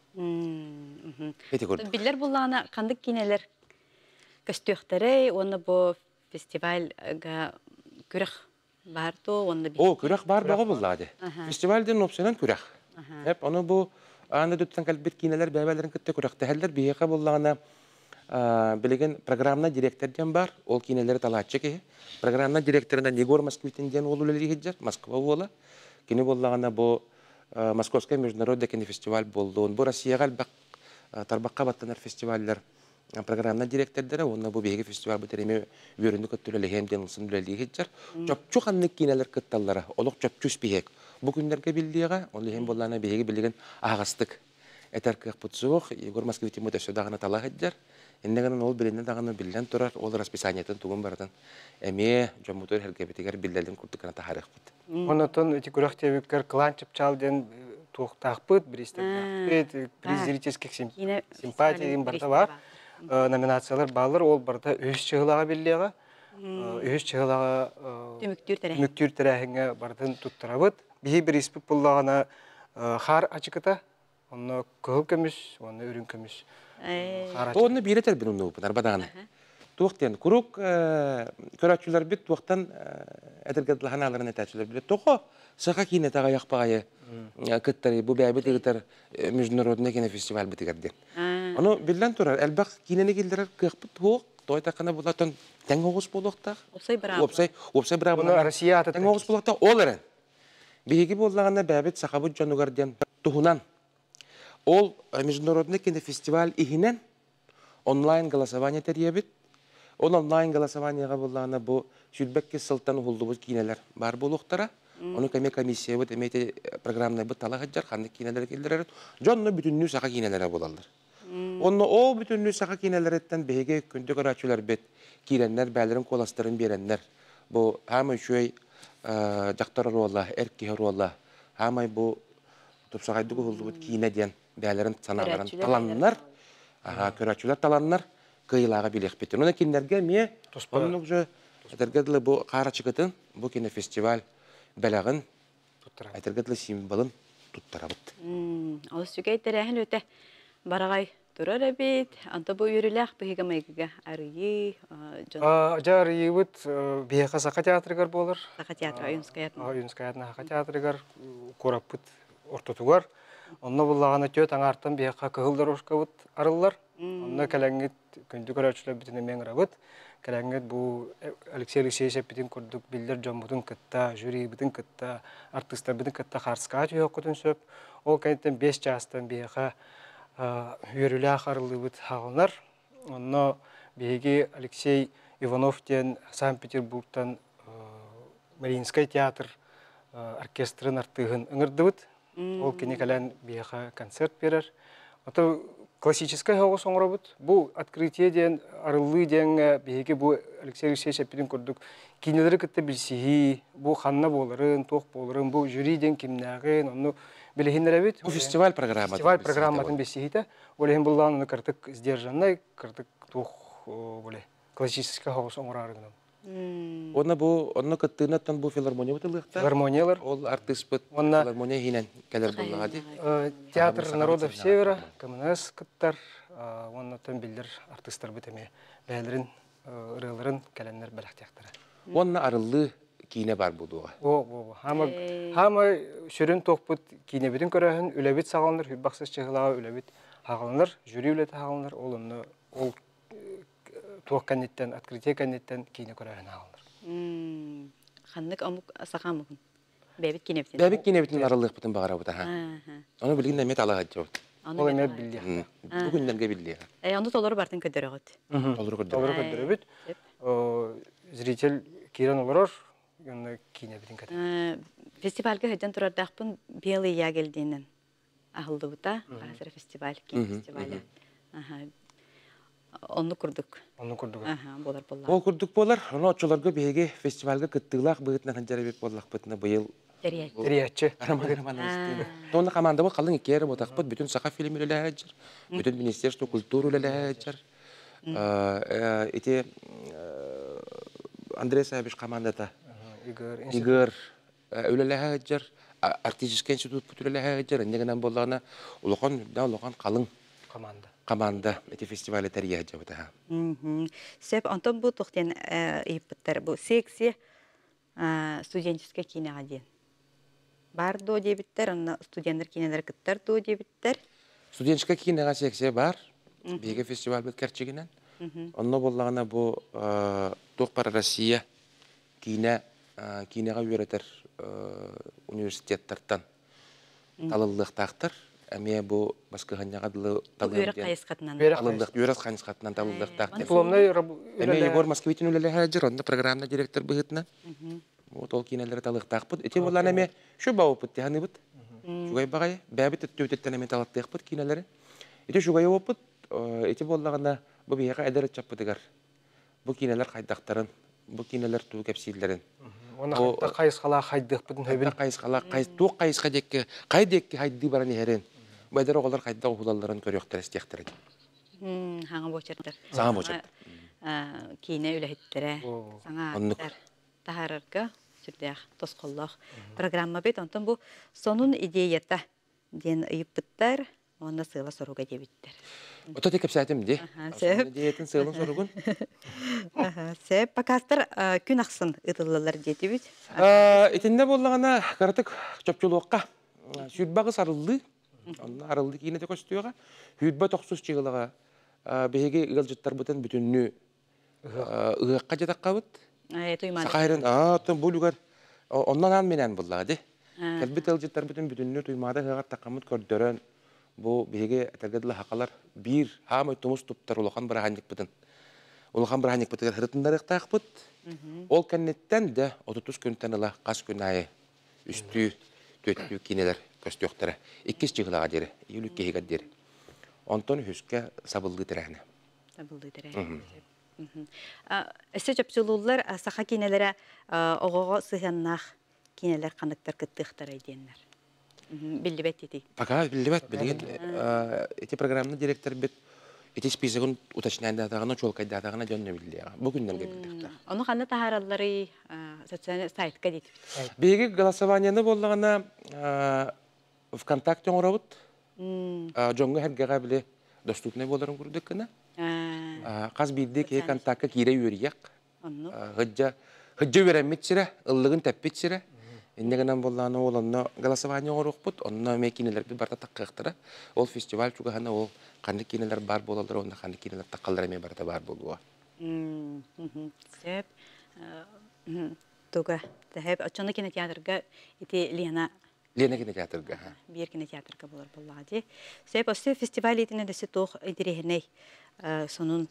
Биллер буллана кандык кинелер көстөктөрөй, оны бу фестивальга күрөх барту, оны О, күрөх бар бага буллады. Фестивальден опсенен күрөх. Хеп аны бу аны дүттен калбит кинелер бәбәләрен китте күрөх. Тәһәлләр бияка буллагана билеген программна директордан бар, ол кинелер талатчы ки. Программна директорынан Егор Москвитенден ол үлели хиджар, Москва була. Кине буллагана бу Московский международный кинофестиваль болду. Бу Россияга бак тарбакка баттанар фестивальләр программна директордары, онна бу беге фестиваль битереме үрүндү көттүлеле хемден сын үлели хиджар. Чопчу ханнык кинелер кытталлары, олук чопчу спиек. Бу күндәргә билдига, ол хем буллана беге билеген агастык этер кыппыт суох, Егор Москвитим өтөсө дагына тала хаджар. Эннеген ол билен дагына билен турар, ол расписаниятын тугун бардан. Эме жомутор хергебетигер билелдин курдукана тарихпыт. Онотон эти курахтевикер кланчып чалден туохтахпыт, бристер. Приз зрительских симпатий барда бар. Номинациялар баллар ол барда өз чыгылага биллега. Өз чыгылага түмүктүр терәһиңе бардан туттарабыт. Бии бир испит буллагана хар ачыкыта. Оны кыл көмүш, оны үрүн көмүш. Оны биретер бир уну бунар бадагана. Туохтен курук көрөчүлөр бит туохтан этергедлаханаларын этачүлөр бит. Тохо сака кине тага якпагай кыттары бу бәбит ыгытар международный кинофестиваль битигерди. Аны билен турар элбак кинени килдерер кыппыт туох тойта кана булатан тең огус болуктак. Опсай бара. Опсай, опсай бара. Оны Россия ата тең огус болуктак ол эрен. Биги боллаганда бәбит сахабыт жанугарден тухунан ол международный кинофестиваль ихинен онлайн голосование теребит. Он онлайн голосованияга буллаганда бу сүрбекке сылтан hulдубуз кинелер бар болуктара. Оны кеме комиссия бит эмете программаны бит тала хаджар ханды кинелер келдирер. Жонну бүтүннү сака кинелер болалар. Онно о бүтүннү сака кинелерден беге күндө көрөчүлөр бит киреннер бәлерин коластырын береннер. Бу хамы шөй жактар ролла, эрки ролла. Хамы бу тупсагайдыгы hulдубут кинеден бәлерин саналарын таланнар. Ага, көрөчүлөр таланнар. Кыйлага билек бит. Оны киндерге ме оннук жö этергедле бу карачыгытын бу кинофестиваль белагын туттара. Этергедле символын туттарабыт. Мм, ал сүгәй терәһен өтә. Барагай турар бит. Анда бу үреләх бигә мәйгә арыйы, жон. А, жар йыбыт бияка сака театрыгар болар. Сака театр Аюнская. Аюнская сака театрыгар корапыт ортотугар. Онно буллаганы төт аңартан бияка кыгылдар ошкабыт арыллар. Онно калаңгыт күндү көрөчүлөр бүтүнө меңрабыт. Калаңгыт бу Алексей Алексеевич битин курдук билдер жомбудун кытта, жюри битин кытта, артисттар битин кытта харска жокутун сөп. Ол кайттан беш жастан бияка үйрүлө ахарылыбыт хагылнар. Онно биги Алексей Ивановтен Санкт-Петербургтан Мариинский театр оркестрын артыгын ыңырдыбыт. Ол кини калан бияка концерт берер. Ото классическая хагыс оңробут. Бу открытие ден арылы ден биги бу Алексей Алексеевич Петин курдук кинелери кытта билсиги, бу ханна боларын, тох боларын, бу жюри ден кимнагын, onu билехинеребит. Бу фестиваль программасы. Фестиваль программатын билсигите. Олехин булланы кыртык сдержанный, кыртык тох боле классическая хагыс оңрарыгын. Оны бу, оны кыттыынаттан бу филармония бутылыктар. Филармониялар. Ол артист бут филармония хинен келер буллага ди. Театр народов Севера, КМНС кыттар, оннан билдер артисттар бит эме бәлерин, ырыларын келеннер белектектер. Онна арылы кине бар булуга. О, о, хама хама шүрүн токпут кине битин көрөһүн, үлебит сагалнар, хүббаксыз чыгылага үлебит хагалнар, жюри үлете хагалнар, ол онны ол туох канеттен, открытие канеттен кине көрөһүн хагалнар. Мм, ханнык амук сакамык. Бәбит кине битин. Бәбит кине битин арылык битин багара бута. Аны билгәндә мет алага җор. Ол эме билди. Бу күннәргә билди. Э, аны толор бартын көдөрөгөт. Толор Толор көдөрөбүт. О, зритель кирен олорор, аны кине битин кат. Э, фестивальгә һәҗән турардакпын белый я келдинен. Ахылды бута, хәзер фестиваль, кино фестивале. Аха. Онны курдук. Онны курдук. Аха, болар болар. Ол курдук болар. Аны очоларга беге фестивальгә кыттылак быгытна хәҗәрбек боллак битне быел. Терия. Териячы. Роман-роман. Тоны команда бу калын икәр бу такпыт бүтүн сака фильм үлеләҗер. Бүтүн министерство культура үлеләҗер. Э, эти Андрей Сабиш командада. Игорь. Игорь үлеләҗер. Артистический институт бүтүлеләҗер. Нигәнән болларына улган да улган калын команда. Команда эти фестивале терия җабыта. Мм. Сеп антон бу тохтен ипттер бу секция студенческий кинога ден. Бар до дебиттер, аны студенттер кинелер кыттар до дебиттер. Студенческий кинога секция бар. Беге фестиваль бит керчигенен. Онно боллагана бу Тох пара Россия кино кинога үйрәтер университеттардан талылыктактыр. Әме бу баскыганняга дылы Үйрәк кайыскатынан. талылык үйрәк кайыскатынан талылыктак. Дипломный Әме Егор Москвитин үлеле хаҗыр, онда программа директор быгытна. Вот ол кинелер талыктак бут. Эти буллар әме шу бау бут, яны бут. Шугай багай бәбит төттән эмет алаттык бит кинеләре. Ите шугай опыт, ите боллаганда бу бияга әдәр чаппыдыгар. Бу кинеләр кайдактарын, бу кинеләр туу кепсилләрен. Оны хатта кайыскала хайдык битен хөбин. Кайыскала, кайыс туу кайыска декке, кайдекке хайды баран herен. Бәдер оголар кайда ухулаларын көрөктөр истектер. Хм, хаңа бочырдыр. Саңа бочырд. Э, кине үләһиттере. Саңа Оннук. тахарырга сүрдәх тосқоллох программа бит. Онтон бу сонун идеята ден ыйыппыттар, онда сыйла соруга дебиттер. Ото текеп сәтем ди. Аха, сәп. Диетин сыйлын соругун. Аха, сәп пакастыр күн аксын ытыллылар дети бит. Итинде боллагана каратык чөпчүлүкка. Сүрбагы сарылды. Онна арылды кинете көстүгө. Хүтбө токсус чыгылага. Беге ылжыттар бутын бүтүннү ыгакка жатаккабыт. Э, туйман. Сакайрын, а, тон булугар. Оннан ан менен буллады. Кәлбит ылжыттар бүтүн бүтүннү туймада ыгак таккамыт көрдөрөн. Бу беге тергедиле хакалар бир хамы тумус туптар улахан бараханник бутын. Улахан бараханник бутыгар хырытындар ыктакпыт. Ол кеннеттен де отутус күнтен ыла кас күн айы үстү төттү кинелер көстөктөрө. Иккис жыгылага дери, июлүк кегет дери. Онтон хүскә сабылды терәне. Сабылды терәне. Эссе чөпчүлүллар саха кинеләре огого сыганнах кинелер кандыктар кыттыктар айденнар. Билбет ити. Пока билбет билген эти программны директор бит эти списогун уточняйда дагына чолкайда дагына жөннө билди. Бүгүндөн келдик. Аны кандай тахараллары социаль сайтка дит. Беги голосованияны боллагана ВКонтакте оңробут. Жоңго хергага биле доступный боларын күрдүк кына. Каз бидде ке контактка кире юрияк. Хыджа хыджа беремитсире, ыллыгын теппитсире. Иннегенен болланы олонно голосование орукпут, онно мекинелер бир барта таккыктыра. Ол фестиваль чугахана ол кандай кинелер бар болалар, онда кандай кинелер таккалдар эме барта бар болуа. Мм. Сеп. Туга, тәһәп ачаны кинотеатрга ити Лена Лена кинотеатрга. Бир кинотеатрга булар буллади. Сеп осы фестиваль итине десе тох интерегеней сонун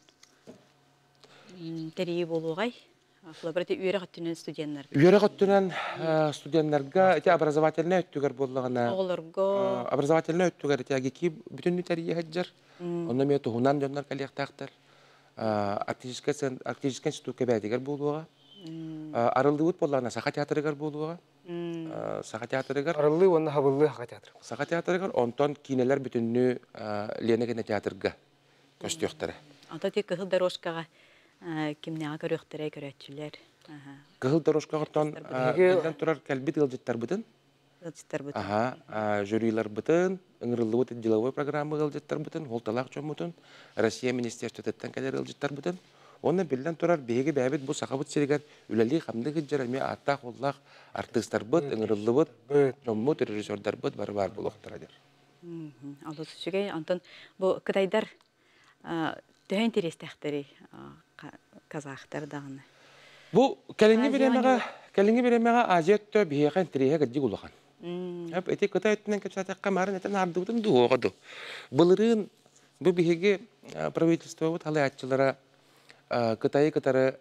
терии болугай. Лаборати үйрә гаттынын студентлар. Үйрә гаттынын студентларга эти образовательный өттүгөр боллагана. Оларга Образовательный өттүгөр эти ки бүтүн терие хаҗар. Онда ме тухунан жоннар калыктактар. Артистический артистический институтка бәдигер булуга. Арылдыбыт боллагана саха театрыгар булуга. Саха театрыгар. Арылды онда хабылды саха театр. Саха театрыгар онтон кинелер бүтүннү Лена кинотеатрга көстөктөрө. ата тик кыһыл дорожкага кимнега көрөктөрө көрөчүлөр. Кыһыл дорожкага тон билден турар калбит ылжыттар бытын. Ылжыттар бытын. Ага, жюрилар бытын, ыңырылыбыт деловой программа ылжыттар бытын, холталак чомутун, Россия министерствотеттен калер ылжыттар бытын. Оны билден турар беги бәбит бу сахабыт сиригер үләли хамды гыджарами атта холлак артисттар быт, ыңырылыбыт, чомут режиссердар быт бар бар булуктар. Мм, алды сүгей антон бу кытайдар төһө интерестәхтәри казахтар дагына. Бу калинги беремега, калинги беремега Азиятта бияхан триһе гаджи гулахан. Хәп эти Кытай үтнән кепсәтә камарын этен ардыбытын дуогады. Булырын бу биһеге правительство вот халаятчылары Кытай кытары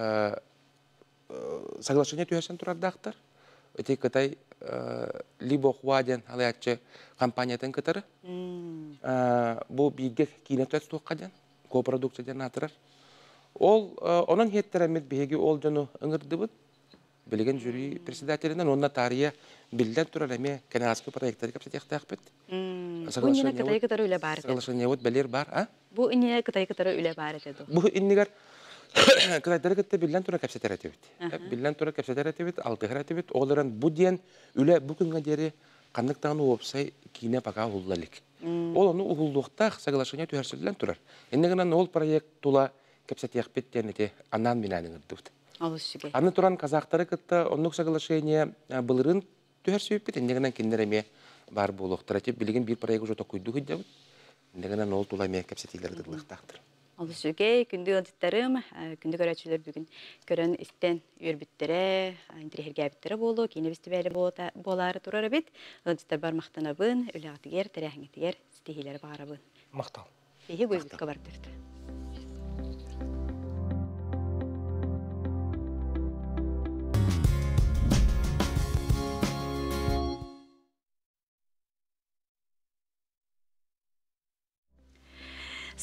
соглашение төһәсен турардактар. Эти Кытай либо Хуаден халаятчы компаниятен кытары. Бу биге кинетәс туқадан, копродукцияден атырар. Ол онун хеттеремет биге ол жону ыңырдыбыт. Билген жюри председателинен онна тария билден турар эме канадский проекттер кепсәтәхтәхбет. Бу инне Кытай кытары үле бар. Соглашение вот белер бар, а? Бу инне Кытай кытары үле бар иде. Бу иннегер Кытайдар кытта билден турар кепсәтәретебит. Билден турар кепсәтәретебит, алтыгыретебит, оларан бу диен үле бу күнгә дери кандыктан опсай кине пока уллалык. Ол аны угулдукта соглашение төһәрселдән турар. Иннегенен ол проект тула кепсәтәхбет тенете анан менән ыңырдыбыт. Алышыгы. Аны туран казактары кытта оннук соглашение былырын төһәрсөйбит, иннегенен киндереме бар булуктар. Тип билген бир проект уже токуйду гыдабыт. Иннегенен ол тула ме кепсәтиләрдә дылыктактыр. Алышыгы күндү ылжыттарым, күндү көрөчүлөр бүгүн көрөн истен үрбүттөрө, интерьергәбиттере болду, кине фестивале болары турары бит. Ылжыттар бармактанабын, үләгәтигер, терәһиңитигер, стихилер барабын. Мактал. Эһи гойбутка бардырды.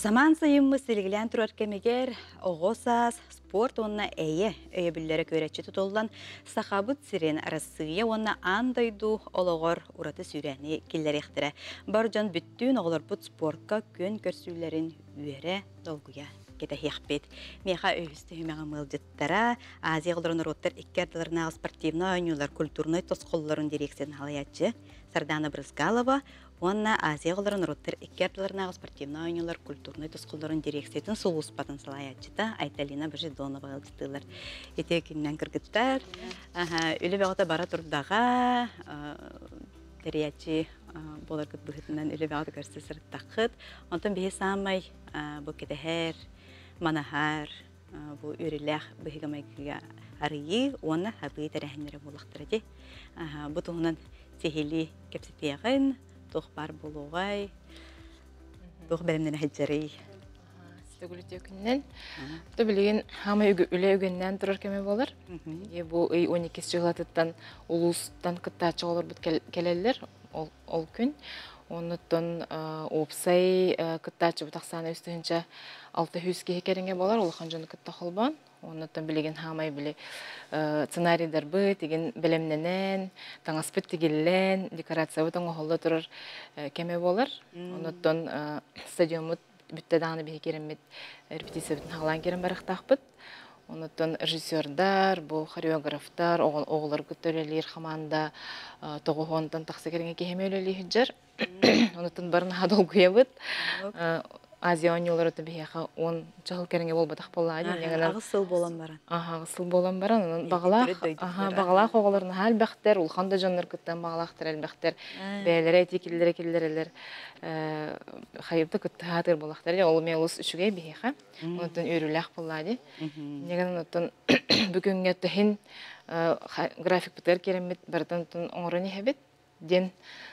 Саман сайыммы силгилен турар кемегер, оғосас, спорт онна әйе өйебілері көретші тұтолдан сақабыт сирен арасыйы онна андайду олығыр ураты сүйрәне келдер ектірі. Бар жан бүттін оғылар бұт спортқа көн көрсүлерін үйері долгуя кете хекпет. Меха өйісті хүмеға мылжыттара, Азия ғылырын роттар иккерділеріна спортивна ойнулар культурной тосқолларын дирекциян халаятчы Сардана Брызгалова, онна Азия ғылырын роттар иккерділеріна спортивна ойнулар культурной тосқолларын дирекциятын соғыс батын салаятчыта Айталина Бажидонова ғылжытылар. Ете күннен кіргіттар, үлі бәғыта бара тұрдаға, тәриятчы болар күт бұғытынан үлі бәғыта көрсі сұрттақыт. Онтан бейі самай бұл кетехер, манахар, бұл үріләқ бұғығамайкыға арыйы, оны хабы тәрәхінері болақтырады. Бұл тұғынан сехелі кәпсетеғін, тұқ бар болуғай, тұқ бәрімден әджәрей. Сітігіліте күннен. Бұты білеген хама үлі өгіннен тұрар кәме болар. Бұл он екі жылатыттан ұлыстан күттачы олар бұт келелер ол күн. Онуттан опсай күттачы бұтақсаны үстігінші алты хүзге хекерінге болар, олыған жөні күтті қолбан. Онуттан білеген хамай білі сценарийдар бұт, деген білімненен, таңаспыт тегелілен, декорация бұтын оғылы тұрар кеме болар. Онуттан стадиумыт бүтті дағаны бі хекерімет репетиция бұтын ғалан керін барықтақ бұт. Онуттан режиссердар, бұл хореографтар, оғылар күттөлелер қаманда тоғуғонтан тақсы керінге кехеме өлелі хүджер. Онуттан барын ғадол көе бұт. Азия ойнулар өті бейеға он жағыл керінге бол батақ болады. Ағысыл болан баран. Ағысыл болан баран. Бағалақ оғыларын әл бәқтер, ұлқанда жанлар күттен бағалақтыр әл бәқтер. Бәлері әйті келдері келдерелер қайыпты күтті ғатыр болақтыр. Ол мен ұлыс үшіге бейеға. Онуттан өріләқ болады. Негін онуттан бүгінге түхін график бұтыр керемет бардан оңырын ехебет. Ден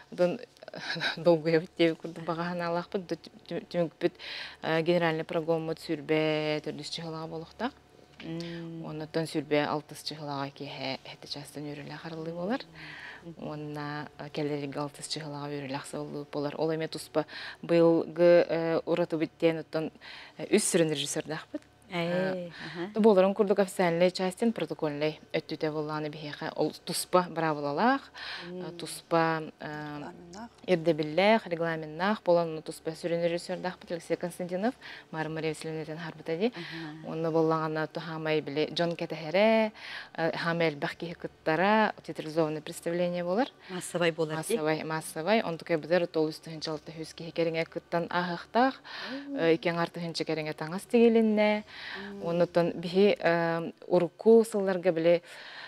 долгуя бүттегі күрді бағахан алақ бұд, түмік бүт генеральный программы сүрбе түрдіс чығылаға болуқтақ. Оныттан сүрбе алтыс чығылаға кеге әті частын өрілі қарылы болар. Онына кәлерігі алтыс чығылаға өрілі ақса болар. Ол әме тұспа бұйылғы ұраты бүттен үс сүрін режиссердақ бұд. Боларын күрдік официальный частин протокольный өттіте болғаны бейеға. Ол тұспа бара болалақ, тұспа ердебілләқ, регламеннақ, болан тұспа сүрін режиссердақ бұд Алексей Константинов, Марым Мария Васильевнетен харбытады. Оны болағаны тұхамай біле Джон Кетахере, хамай әлбәқке күттара, театрализованный представление болар. Массавай болар. Массавай, массавай. Он тұқай бұдар тол үстігінші алты хүзге керіңе күттан ағықтақ, екен артығыншы керіңе таңас тегелінне. Онуттан бихи урку сылларга біле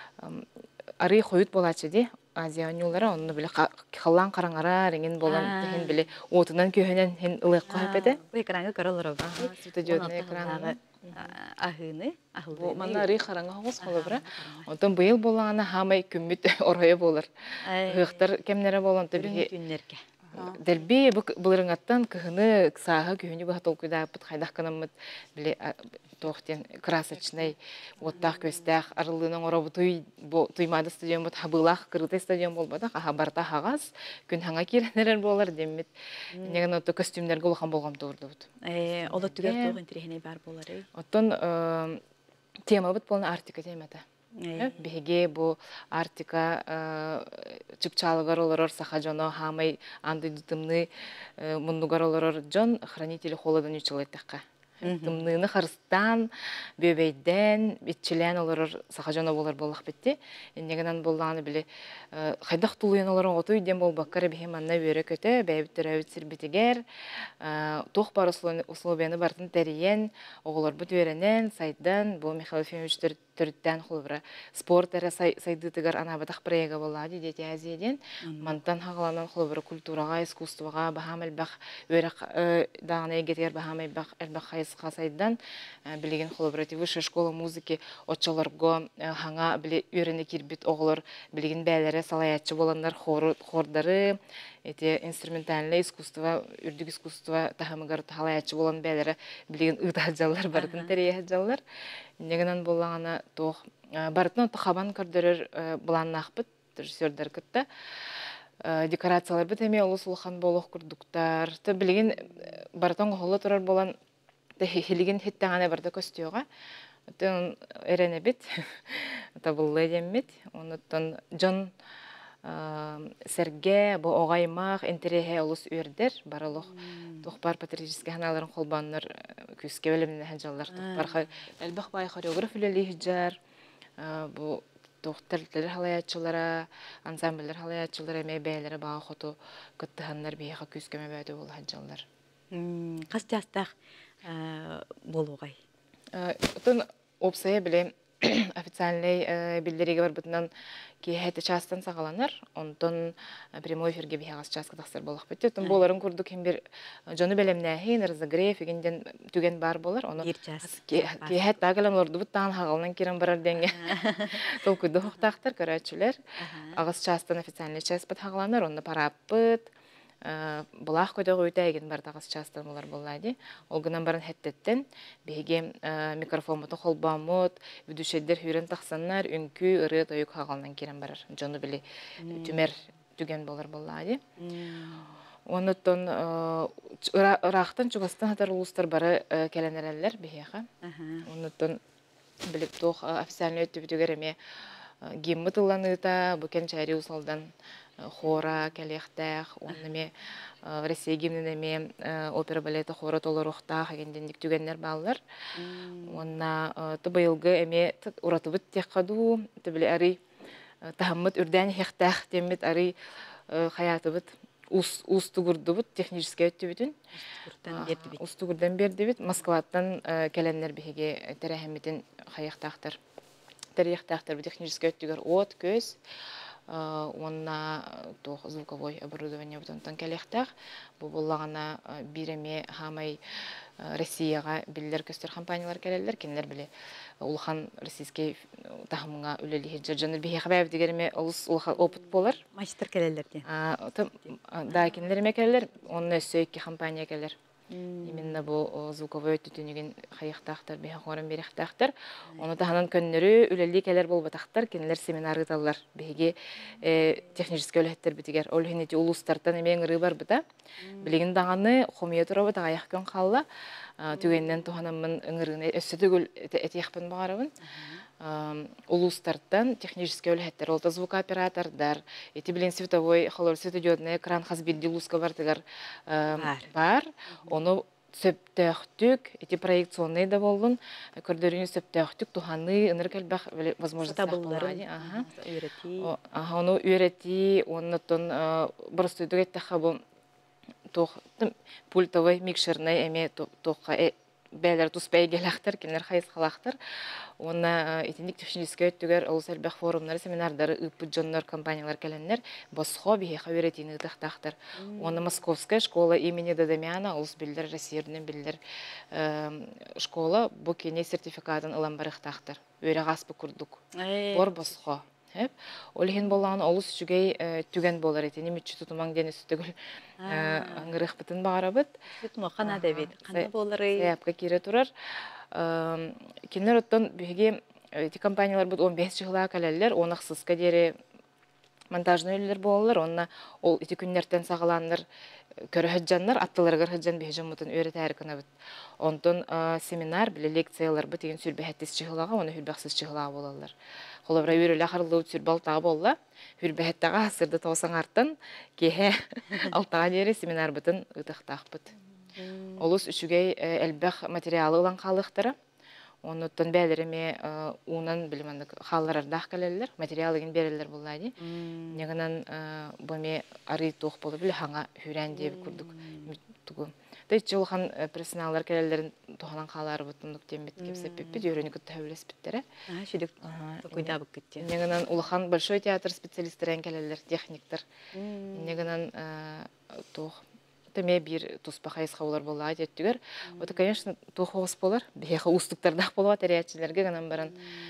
ары қойыт болачы де, Азия ойнулары, оны біле қалан қараңара реңін болан тәхін біле отынан күйінен хен ұлық қойып әді. Бұл экранғы қаралыр ау. Светодиодный экранғы. Ахыны, ахылды. Мана ары қараңға қоғыз қолы бұра. Онтан бұйыл болағына хамай күммет орайы болыр. Ғықтар кемнері болан бихи. Дәлбе бұлырыңаттан кіғыны сағы күйіні бұға толкүйда бұд қайдақ қанамыд біле тоқтен красочный оттақ көстәқ арылының ора бұ тұймады стадион бұд хабылақ кырыты стадион болбадақ аға барта хағас күн хаңа керенерер болар демет. Неген отты костюмдерге ұлған болғам тұрды бұд. Ола түгер тоғын тірехіне бар болар. Оттан тема бұд болына артика темета. Беге бу артика чыпчалыгар олорор сахажоно хамай анды дытымны мундугар олорор жон хранители холодан үчелеттекка. Тымныны харыстан, бөбейден, битчилен олорор сахажоно болар болақ бетти. Негенен болланы біле қайдақ тулуен олорон оту үйден бол баққары бейхем анна бөрі көті, бәйбіттер әуітсір бітігер, тоқ бар условияны бартын тәріен, оғылар бұт өренен, сайдан, бұл Михаил Ефимович түрттен құлыбыра спорт әрі сайдытығар анабатақ проега болады деті әзеден. Мантан хағаланан құлыбыра культураға, искусствоға, бағам әлбақ өрі дағына егетер бағам әлбақ қайысқа сайдан білеген құлыбыра высшая школа музыки отчаларго хаңа біле өрені кербет оғылар білеген бәлері салаятчы боландар хордары, эти инструментальное искусство, үрдік искусство тахамыгар талаятчы болан бәлері білеген ұйтаджалар бардың тәрейаджалар. Негенен болағына тоқ. Бартын оты қабан көрдірір бұланын ақпыт, режиссердар күтті. декорациялар бит эме олус улхан болох курдуктар. Та билген бартан голла турар болан та хилиген хиттагана барда көстөөгө. Тон эрене бит. Та буллы деммит. Онуттан Джон Серге бу огаймак интерехе олус үрдер баралык. Тохпар патриотический ханаларын холбаннар күскө белемне хаҗаллар тохпар. Элбах бай хореограф үлели хиҗар. Бу докторлар халаячылары, ансамбльлер халаячылары мебелери баа хото кыттыганнар бияха күскөмө бөдө бул хаҗаллар. Кас жастак болугай. Отон опсая билем официальный билдериге бар бутунан киһәте частан сагаланар, онтон прямой эфирге бихагас частка тахсыр болох бит. Отон боларын курдук ким бир жону белемнәһин разогрев дигәндән түгән бар булар. Оны киһәт тагаланлар дубуттан хагалнан кирен барар деңгә. Толку дохтактар көрәчләр. Агас частан официальный част бит хагаланар, онда параппыт Булах көйдөгө үтәйген бар тагыс частан булар буллады. Ол гынан барын хәттеттен беге микрофонмото холбамот, видүшедер хүрен тахсаннар, үнкү ыры тоюк хагалнан кирен барар. Жону били түмер түген булар буллады. Онуттан ырактан чугастан хатар улустар бары келенерелер бега. Онуттан билип тох официальный өтүбүтүгөр эме гиммытылланыта букен чайри усалдан хора келехтах, оннаме Россия гимненеме опера балета хора толорухтах агендендик түгеннер баллар. Онна тыбыйылгы эме уратыбыт текаду, тыбыле ари тахаммыт үрдән хехтах теммит ари хаятыбыт устугурдубут технический өттүбүтүн. Устугурдан бердибит. Москваттан келеннер беге терехемитин хаяктахтар. Терехтахтар технический өттүгөр от, көз. Онна тох звуковой оборудование бутонтан келехтах. Бу буллагана биреме хамай Россияга биллер көстөр компаниялар келелер, кинлер биле улхан российский тахымга үлели хеджер бихе хабаб дигереме улус улха опыт болар. Мастер келелер ди. А, да кинлер келелер, онна сөйки компания келер. Именно бу звуковой өтүтүнүгүн хаяктактар, бихе хорон беректактар. Оны таханан көннөрү үлели келер болбатактар, кинлер семинары таллар. Беге технический өлөттөр битигер. Ол хинети улустартан эмен ыры бар быта. Билигин даганы хомия турабы тагаяк көн калла. Түгеннен туханамын ыңырыны өссөтөгүл этияхпын багарабын. Улустартан технический өлөттөр, ол звукооператордар, эти билин световой холор светодиодный экран хазбилди луска бартыгар бар. Оны сөптөктүк, эти проекционный да болдун. Көрдөрүнү сөптөктүк туханы ыныр келбак возможность табылары. Ага. Үйрөти. Ага, оны үйрөти, оннотон бұрыстойдық еттіға бұл пультовый микшерный эме тоққа бәлер туспай келақтыр, кенлер қайыз қалақтыр. Оны етіндік технический өттігер олыс әлбәқ форумлары, семинардары, үппіт жонлар, компаниялар келенлер босқо бейеқа өретіні ұтықтақтыр. Оны Московская школа имени Дадамяна, олыс білдер, Россиерден білдер школа бұл кене сертификатын ұлан барықтақтыр. Өре ғаспы күрдік. Бор босқо. Олхин болған олыс жүгей түген болар етені мүтчі тұтымаң дені сүттігіл аңырық бұтын бағарабыт. Сүтім оқан адабет, қаны болары? Сәяпқа кере тұрар. Кенлер оттан бүйге эти компаниялар бұд он бес жылға кәлелер, он ақсызға дері монтажны өлілер болалар, онына ол эти күннерден сағаланыр көрі хүджанлар, аттыларғыр хүджан бейжан мұтын өрет әркіні бұд. Онтын семинар, білі лекциялар бұд еген сүрбәхеттес чығылаға, оны хүлбәқсіз чығылаға болалар. Қолабыра үйрілі ақырлы өтсүр балтаға болла, хүрбәхеттаға асырды тоғсан арттан, кейе алтаға дері семинар бұтын ұтықтақ бұд. Олыс үшігей әлбәқ материалы ұлан қалықтыры, оныттан бәліреме уынан білімандық қалларардақ кәлелер, материалығын берелер боллады. Негінен бұме ары тоқ болу білі хаңа хүрән деп күрдік түгі. Тәйт жылған персоналар кәлелерін тоғынан қалары бұттындық тембет кепсеп беппет, үйрені күтті әулес біттері. Шүдік көйда бұк күтті. Негінен ұлыған большой театр специалистерін кәлелер, техниктер. Негінен тоқ. Теме бир туспа хайс хавлар болла айтеттүгер. Ота, конечно, тухос болар. Беха устуктардак болва терячилерге ганан баран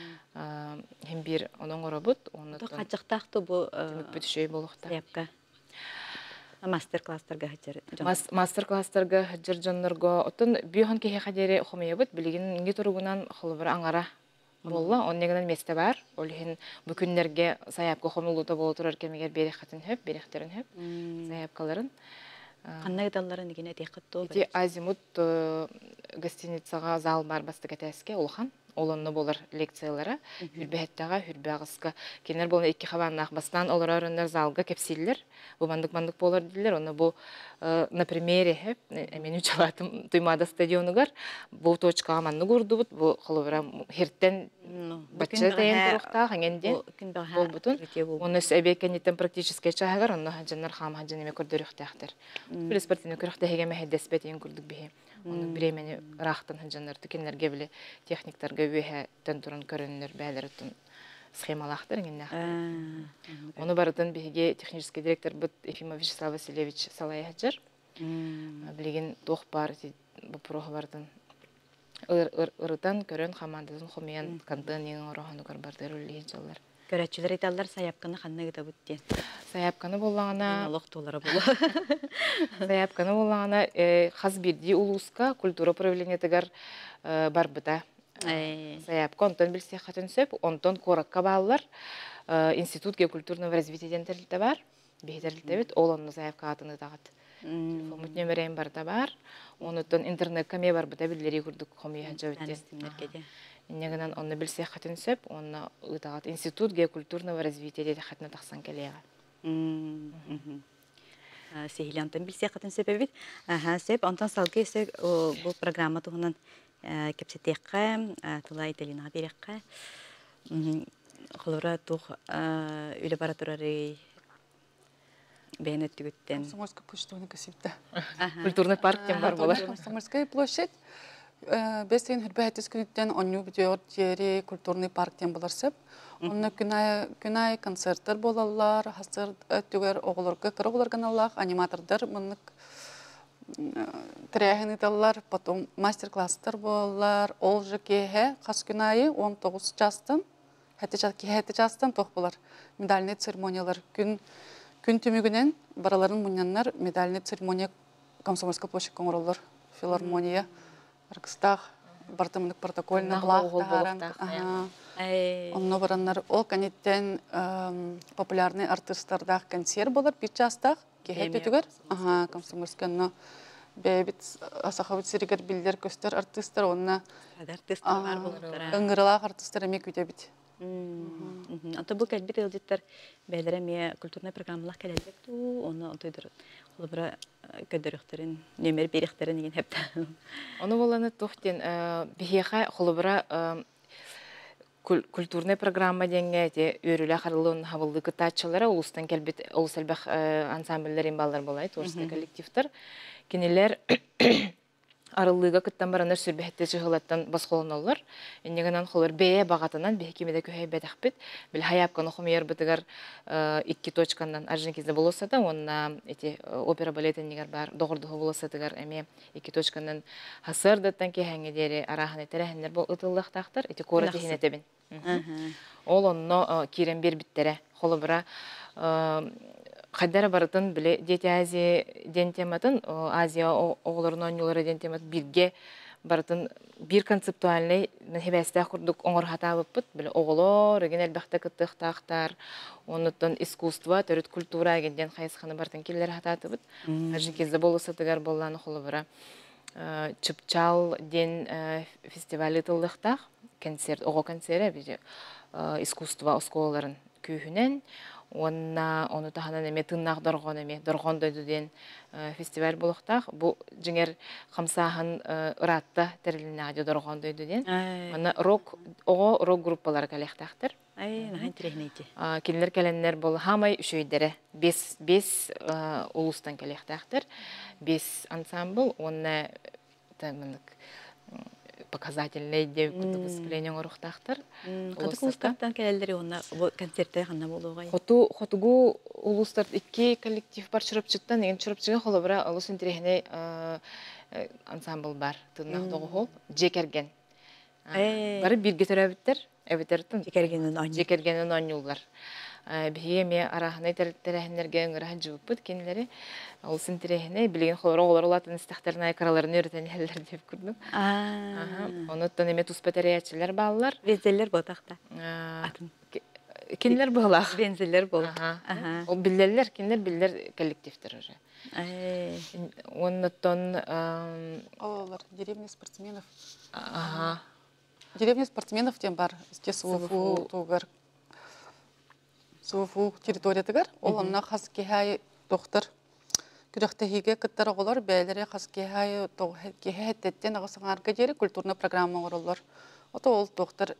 хем бир онон оробут. Ота качактакты бу бүтүшөй болукта. Япка. Мастер-класстарга хаҗар. Мастер-класстарга хаҗар жаннарга. Отон бихан ке хадере хомеябыт билигин инге туругунан холбар аңара Болла, он негенен месте бар. Олхин бүкүннерге саяпка хомулута болотурар кемегер берехатын хөп, берехтерин хөп, саяпкаларын. Қанна гыталларын дегене теккытты. Ити Азимут гостиницага зал бар бастык этеске улхан. Олонны болар лекциялары. Хүрбәһәттәгә, хүрбәгыска. Кинер болны икки хабаннак бастан олар залга кепсиллер. Бу мандык-мандык болар дилер. Оны бу на примере хеп, мен учалатым туймада стадионугар. Бу точкага манны гурдубут. Бу холовра хирттен бачча тейин турукта хангенде болбутун. Оны сөбекенитен практически чагар, оны хаҗаннар хам хаҗанеме көрдөрүктәхтер. Бир спортивный көрөктәге мәһәддәспәтен күрдүк бихи. Оны бремени рахтан хаҗаннар тикенләргә биле техниктарга веһә тентурын көрөннөр бәләртен схемалахтыр генә. Оны барытын биге технический директор бит Ефимов Вячеслав Васильевич Салаяхҗыр. Билеген тох бар бу программадан ыр-ырдан көрөн командасын хомиян кандынын ороханы көрбәрдер үлләҗәләр. Көрәчүләр итәлләр саяпканы ханны гыта бүттен. Саяпканы буллагана Налог толары була. Саяпканы буллагана хазбирди улуска культура проявления тегар бар бита. Саяпка онтон билсе хатын сөп, онтон коракка баллар институтке культурного развития дентелте бар. Бехтерилте бит, олонны саяпка атыны тагат. Телефон номерем бар да бар. Онтон интернет каме бар бита билдери күрдүк хомия жабитте. Негенен онны билсе хатын сөп, онны ытагат институтке культурного развития деди хатны таксан келега. Сехилянтан билсе хатын сөп бит. Аха, сөп онтон салгы сөп бу программа тугунан кепсетекке, тулай телинага берекке. Холора тух үле бара турары бәйнәттүгүттен. Комсомольская почта уны касипта. Культурный парк тем бар болар. Комсомольская площадь. Бесен хөрбәтис күнтен оню битер тери культурный парк тем булар сөп. Онны күнай күнай концерттер болалар, хасыр түгәр огларга кырыглар каналлар, аниматордар мыннык трәһен итәлләр, потом мастер-класстар болалар. Ол жекеһе кас күнайы он тогуз жастан, хәтта җатки хәтта жастан тох булар. Медальный церемониялар күн күн түмүгүнен бараларын муннаннар медальный церемония Комсомольская площадь коңроллар филармония Аркстах бартымлык протокольный блахтаран. Онно бараннар ол канеттен популярный артисттардах концерт болар бир жастах кехет түгөр. Ага, Комсомольская но бебит асахабыт сиригер билдер көстөр артисттар онна Артисттар бар булдыра. ыңгыралак артисттар эме күтөбит. Ата бу кәлбит элдиттер бәлдәре ме культурный программалар кәләлек ту, оны отойдыр. Холбра көдөрөхтерин, номер берехтерин деген хәптә. Оны боланы тохтен бихеха холбра культурный программа деңгә те өрүлә харылын хавылды кытачылары улустан кәлбит улусалбах ансамбльләрен баллар булай, творческий коллективтер. Кинеләр арылыга кыттан баранар сүрбәһәтте чыгылаттан басколоноллар. Иннегеннән холар бәя багатынан бехкимедә көһәй бәдәхбит. Бил хаябканы хомияр битегәр икки точканнан арҗинкизде булса да, онна эти опера балетен нигәр бар, догырды булса тигәр әме икки точканнан хасырдаттан ки хәңгедәре арахны тәрәһеннәр бу ытыллык тахтыр, эти кора тихинәтебин. Ол онно кирен бер биттере. Холыбра Хаддара барытын биле дети Азия ден тематын, Азия оғыларынан юлары ден темат бирге барытын бир концептуальный хебәстә курдук оңор хатабып бит, биле оғылар, ген әлбәхтә кыттык тахтар, оннан искусство, төрөт культура генден хайсханы бартын киллер хататы бит. Ажыкезде болса тегәр болланы холыбыра. Чыпчал ден фестивале тыллыктах, концерт, ого концерт биде искусство осколарын күйүнен Онна оны таханан эме тыннак доргон эме доргон дойдуден фестиваль болуктак бу жиңер камсахан ыратта терилинеге доргон дойдуден аны рок ого рок группалар калектактыр. Ай, нахын тирехнети. Кинилер келеннер бол хамай үшөйдере бес бес улустан калектактыр. бес ансамбл онна тамынык показательный деп выступление орухтактыр. Каты улустардан келелдери онна концертте ханна болугай. Хоту хотугу улустар икки коллектив бар чырыпчыттан, эген чырыпчыгы холобра улус интерехне ансамбл бар. Тыннак догу хол жекерген. Бары бирге төрөбүттер, эбитердин жекергенин аню. Жекергенин анюлар. Бихие ме араханы тәрәһеннәргә ыңгыраһын җыппыт кинләре. Ул син тирәһенә билген холора олар олатын истәхтәрнә айкараларын өйрәтәнәләр дип күрдем. Аха. Онуттан эме тус батареячылар баллар. Везеллер ботакта. Кинләр булар. Бензиллер бол. Аха. Ул билләләр, кинләр билләр коллективтер уже. Ай. Онуттан Олар деревня спортсменов. Ага. Деревня спортсменов тем бар. СВФУ тугар. СВФУ территория тугар. Ол онна хас кехай доктор. Күрәхтәһигә кыттар оголар бәйләре хас кехай то кехай теттен агысыңарга дери культурный программа ороллар. Ото ол доктор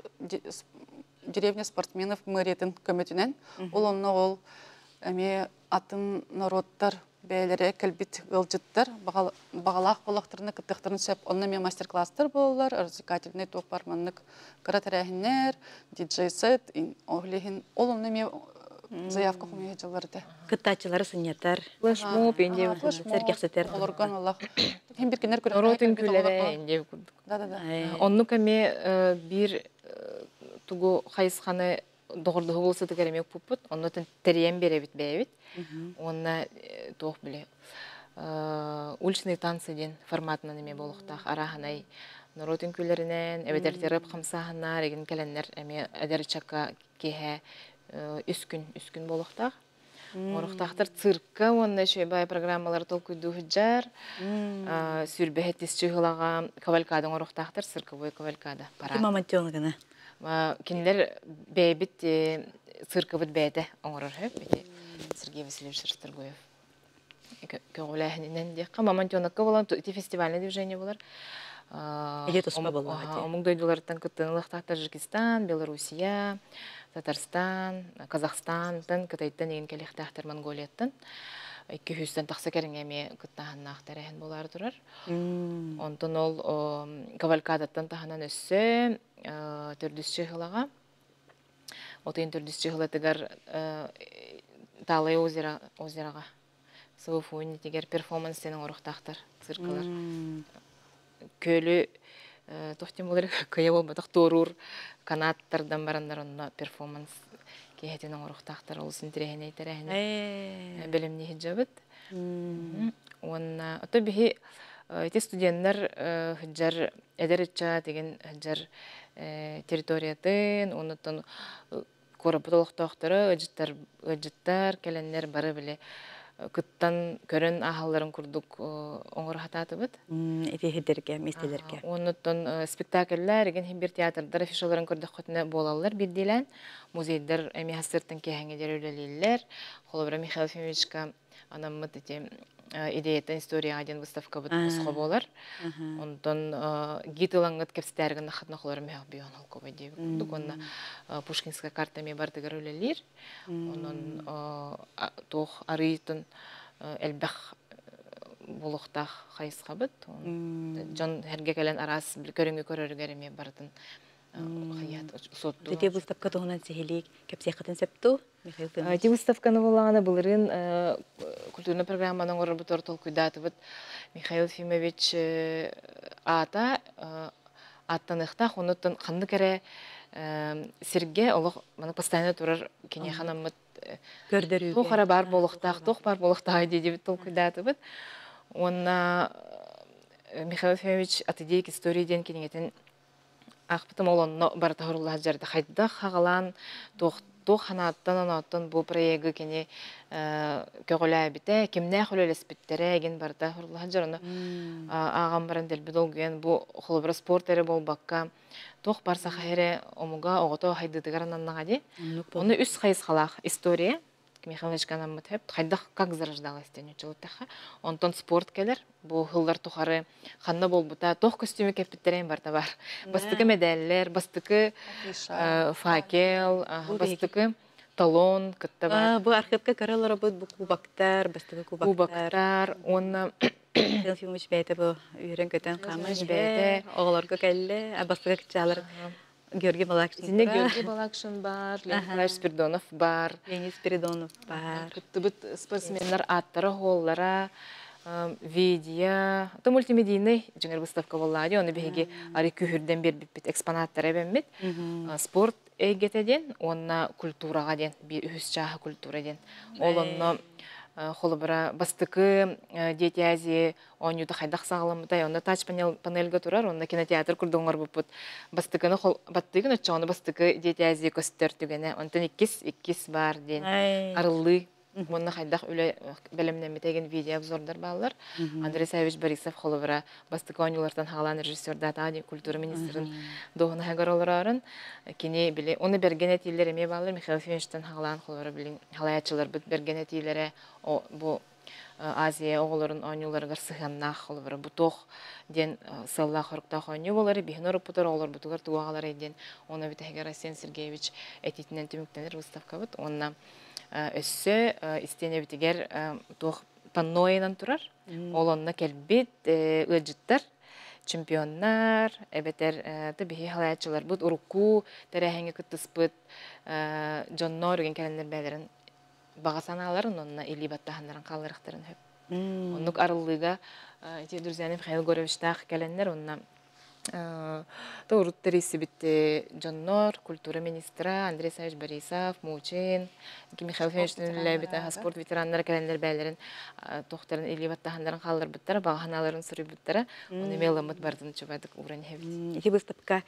деревня спортсменов мэриятын көмөтүнен. Ол онна ол эме атын народтар бәйләре кәлбит гылжыттар багалак болактырны кыттыктырны сөп онна мен мастер-класстар боллар, развлекательный топ барманнык каратәрәһеннәр, диджей сет, оглихин ол онна мен заявка хумия җылларда. Кыттачылары сыннятар. Флешмоб инде Сәргәхсетер. Олорган Аллах. Һәм бер көннәр күрә. Ротин күләре инде күрдек. Да-да-да. Онны кеме бир тугу хайсханы догорды булса да керемек пупут, онны терем бере бит бәйбит. Онна тох биле. Уличный танцы ден форматына неме болуктак араханай Ротин күләреннән әбәдәртереп хамсаһыннар еген кәләннәр әме әдәрчакка кеһә үс күн, үс күн болуктак. Орохтактар циркка, онна шөйбай программалар толкуйду хүҗәр. Сүрбәһет исчыгылага кавалькадан орохтактар цирковой кавалькада. Маматёны гына. Кинлер бәйбит цирковый бәйдә оңорор һәп. Сергей Васильевич Шерстергоев. Көгөләһеннән дә маматёныкка булган фестивальный движение булар. Идет успа булган. Омуң дойдулардан кыттынлык Таджикистан, Белоруссия, Татарстан, Казахстан, тан кытайдан еген келехтәхтер Монголияттан. ике йөздән тахса кәреңәме кыттаһыннах тәрәһен булар турар. Онтон ол кавалькадаттан таханан өссе төрдүсче хылага. Отын төрдүсче хылы тигәр Талай озера озерага. СВФУ тигәр перформанстен орохтахтар цирклар. Көлү тохтем булар кыя болмадык торур канаттардан барандарына перформанс кеһетен орохтахтар ол син тирәһенә тирәһенә белемне хиҗабыт. Онна ото бихи эти студентлар хиҗар эдерча деген хиҗар территориятын оннан корапытолуктактары ыжыттар ыжыттар келеннер бары биле кыттан көрөн ахалларын курдук оңор хататыбыт. Эти хидерге, местелерге. Оннан спектакльләр, ген бир театрдар афишаларын көрдүк хотна болалар биддилен. Музейдер эми хастыртын кехеңедер өлелиллер. Холобра Михаил Фимичка анаммыт эти идеятын история один выставка бут уско болар. Онтон гитылаңыт кепстерген хатна холор мех бион холковый деп. Дуконна Пушкинская карта ми бардыгар өлелир. Онон тох арыйтын элбах булуктах хайсхабыт. Жон херге келен арас бир көрүнгө көрөргөр эми бардын. Хаят сотту. Эти выставка тогунан сехилик кепсехатын септу. Эти выставканы булаганы булырын культурный программаның орбутор толкуйдатыбыт Михаил Фимович ата аттаныкта онуттан канды кере Сергей олох маны постоянно турар кене ханаммыт көрдөрү. Тохара бар болуктак, тох бар болуктак деп толкуйдатыбыт. Онна Михаил Фимович атыдейк историяден кенегетен Ахпытым олонно барта хорулла жарда хайда хагалан тох тох ханаттан анаттан бу проекты кене көгөлә бите кимне хөлелес биттере ген барта хорулла жарны агам баран дел бидолген бу холбра спортере болбакка тох барса хайре омуга огото хайды дыгараннан нагади оны үс хайс халах история Михаил Ичканам мтеп хайдах как зарождалась тень училтаха онтон спорт келер бу хыллар тухары ханна болбута тох костюме кептерен барта бар бастыкы медальлер бастыкы факел бастыкы талон кытта бар бу архивка каралар бу кубактар бастыкы кубактар он Филмич бәйте бу үйрен көтен камыш бәйте огларга келле бастыкы кичалар Георгий Балакшин. Зинне Георгий Балакшин бар, Леонид Спиридонов бар. Леонид Спиридонов бар. Күттүбүт спортсменнер аттары холлара, видео, то мультимедийный жеңер выставка боллади, оны беги ари күһүрден бер бит экспонаттар эбеммит. Спорт эгете ден, онна культурага ден, би үс чаха культура ден. Ол онно холобра бастыкы дети Азии онюда хайдах сагыламытай, онда тач панельга турар, онда кинотеатр курдуңар бупут. Бастыкыны баттыгын очоны бастыкы дети Азии көстөр түгене, онтан иккис иккис бар ден. Арылы Монна хайдах үле белемнемитеген видео обзордар баллар. Андрей Савич Борисов холобра бастыкы онюлардан халан режиссер дата культура министрин доғына хагароларын кини биле оны берген этилер эме баллар Михаил Финштейн халан холобра билин халаячылар бит берген этилере о бу Азия оголорун онюларга сыганнах холобра бутох ден сылла хорукта оню болары бихнор путар олар бутугар туагалар ден оны бит Арсен Сергеевич этитинен түмүктенер выставка бут онна өссө истене битигер туох паннойынан турар. Ол онна келбит ыжыттар, чемпионнар, эбетер табихи халаячылар бут урукку терехенге кыттыспыт жоннор ген келендер бәлерин багасаналарын онна или баттаханнарын калырыктарын хөп. Оннук арылыга эти друзьяны Михаил Горовичтах келендер онна Торуттар битте Жоннор, культура министра, Андрей Савич Борисов, Мучин, Михаил Финштейн ләбита спорт ветераннар кәлендер бәлерин тохтарын илибаттахандарын қаллар биттара, бағаналарын сұры биттара, оны меламыт бардын чубадык уран хебит. Эти выставка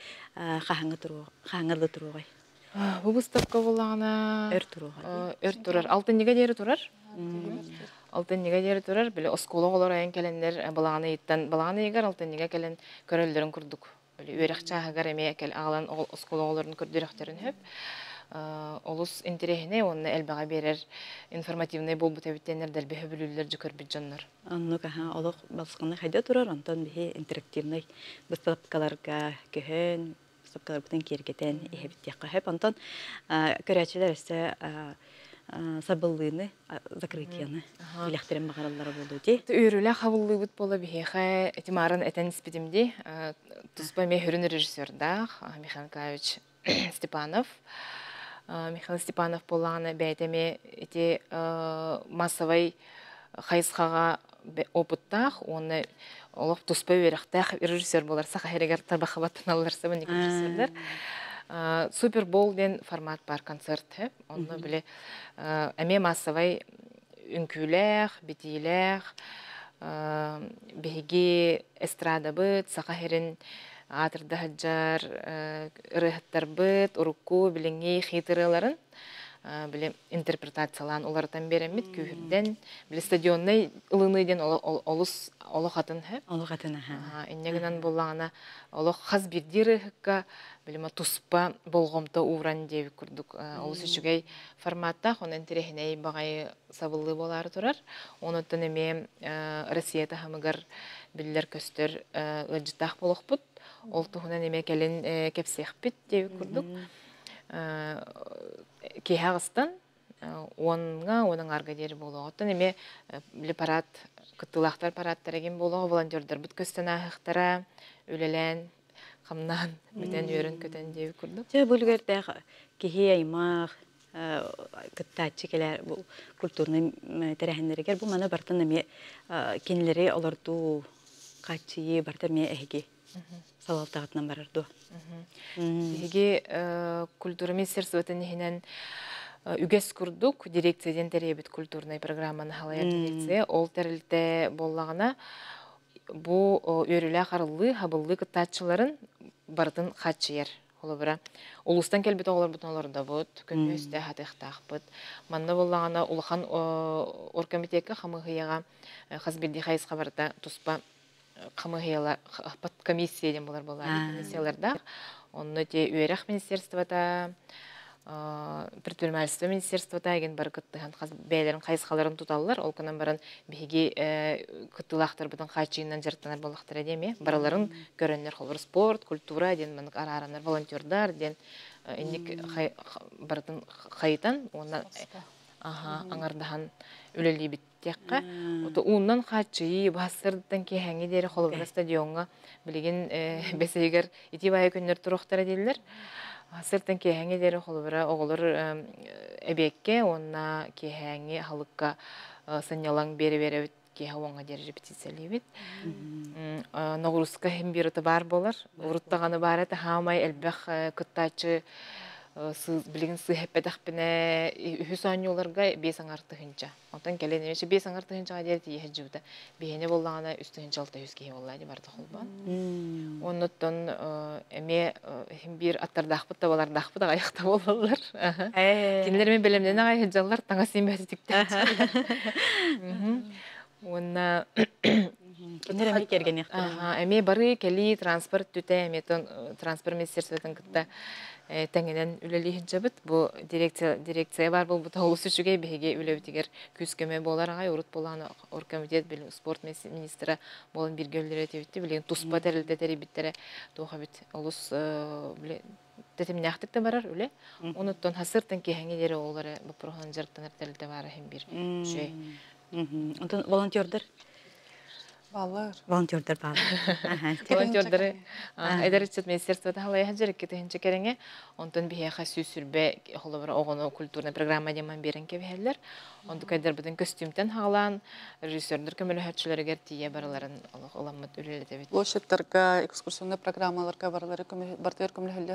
қаңырды тұруғай? Бұл выставка болағына Өр тұруғай? Өр тұрар. Алтын неге дері тұрар? Алтын неге дері тұрар, білі оскола олар айын кәлендер балағаны еттен, балағаны егер алтын неге кәлен көрелдерін күрдік. Білі өрекчағығар әме ағалан оскола оларын көрдіректерін хөп. Олыс интерехіне оны әлбаға берер информативный бол бұт әбіттенер дәлбі хөбілілер жүкір біт жаннар. Аннық олық балсықаны қайда тұрар, онтан бі интерактивный бұстапкаларға көхін, бұстапкалар бұтын кергетен ехебіттеққа хөп. Онтан көрәчілер өсі сабыллыны, закрытияны үләқтерін бағаралары болды де. Үйрілі қабыллы бұт бола бейхе этимарын әтен іспетімде тұспа мехүрін режиссердақ Михаил Николаевич Степанов. Михаил Степанов болағаны бәйтеме эти массовай қайысқаға опыттақ, оны олық тұспа өріқтақ режиссер болар, сақа херегер тарбақы баттын алыларса бұны режиссердер. Супербол ден формат бар концерт, оны біле әме массовай үнкүләқ, бетейләқ, беге эстрада бұд, сақа херін атырда хаджар, ұрығыттар бұд, ұрықку, біліңе хейтырыларын біле интерпретациялан олардан беремет күйірден, біле стадионный ұлыныйден олыс олықатын хөп. Олықатын, аха. Иннегінен болағына олық қаз бірдері хүкка біліма тұспа болғымта уыран деві күрдік. Олыс үшігей форматта, оны интерехіней бағай сабылы болары тұрар. Оны түнеме Россията хамығар білілер көстер ұжытақ болық бұд. Ол тұхынан еме кәлін кепсеқ біт деві күрдік. Кейхағыстан онға оның арға дері болуға. Оттан еме білі парад, күттілақтар парадтар еген болуға, волонтердар бұд көстен ағықтара, өлелән, қамнан, бүтен өрін көтен деуі күрді. Жа бүлгерді кейі аймақ, күттәтші келер культурны тәрәхіндерігер. Бұл мана бартын еме кенілері оларду қатшыйы бартыр ме әйге. Салалтағытынан барырду. Еге культура министерствотын ехінен үгес күрдік, дирекцияден тәребет культурный программаны халая дирекция. Ол тәрілді болағына бұл өрілі қарылы, хабылы күттатшыларын бардың қатшыер. Улустан келбет оғылар бұтын оларда бұд, күнні өсті хатықтақ бұд. Манна болағына ұлыған оргкомитекі қамығыяға қазбелді қайысқа барда тұспа қамығыялар, пат комиссияден болар болар, комиссияларда. Онны те үйерақ министерствода, предпринимательство министерствода еген бар күттіған бәйлерін қайысқаларын тұталылар. Ол күнан барын бейге күттілақтар бұдан қайчыйынан жартанар болақтар әдеме. Бараларын көрінлер қолыр спорт, культура, ден мұнық ара-аранар волонтердар, ден ендік бардың қайытан, оннан аңардахан үлелі біттеққа. Оннан қайчыйы басырдың кейхәңі дері қолыбыра стадионға білеген бәсегер ити бая күнлер тұрықтар әделілер. Сыртын кейхәңі дәрі қолыбыра оғылыр әбекке, онна кейхәңі халыққа санялаң бері-бері кейхә оңға дәрі репетициялы бет. Нағырысқа хем беріті бар болар. Ұрыттағаны бар әті хамай әлбәқ күттачы билигин сыһеппетахпине үһүс оонньууларга бес аңартыһынча. Онтон келен эмеше бес аңартыһынчаға диэри тиэһэ жуута. Биһине боллаҕана үстүһүнча алта үс киһи боллаadi барда холбон. Оннуттон эме бир аттардаахпыт да болардаахпыт аяқта болалар. Кинилерме белемден агай жаллар таңа симбәти тиктен. Онна Кинереме керген яхтар. Ага, эме бары кели транспорт түтә, эметон транспорт министерствотон кытта тәңенен үлелиһинче бит. Бу дирекция дирекция бар бул толус үчүгө беге үлебитигер күскеме болар агай урут боланы оргкомитет бил спорт министры болон биргөлөр этебитти билген туспа терилде терибиттере тоха бит олус тетимнахтык да барар үле. Онуттон хасыртан кехеңелери олары бу прохан жартан терилде бар хем бир шөй. Онтон волонтердер Балар. волонтердер бар. Волонтердары эдерчет министерствода халай хажыр кетенче кереңе онтон бияха сүсүрбе холобор огоно культурный программа деман берен кебелер. Онтон кайдар бүтүн костюмтан халан режиссерлер көмөлө хатчыларга тие бараларын оламат үлелетебит. Лошадтарга, экскурсионный программаларга барлары бартыр көмөлөлөр.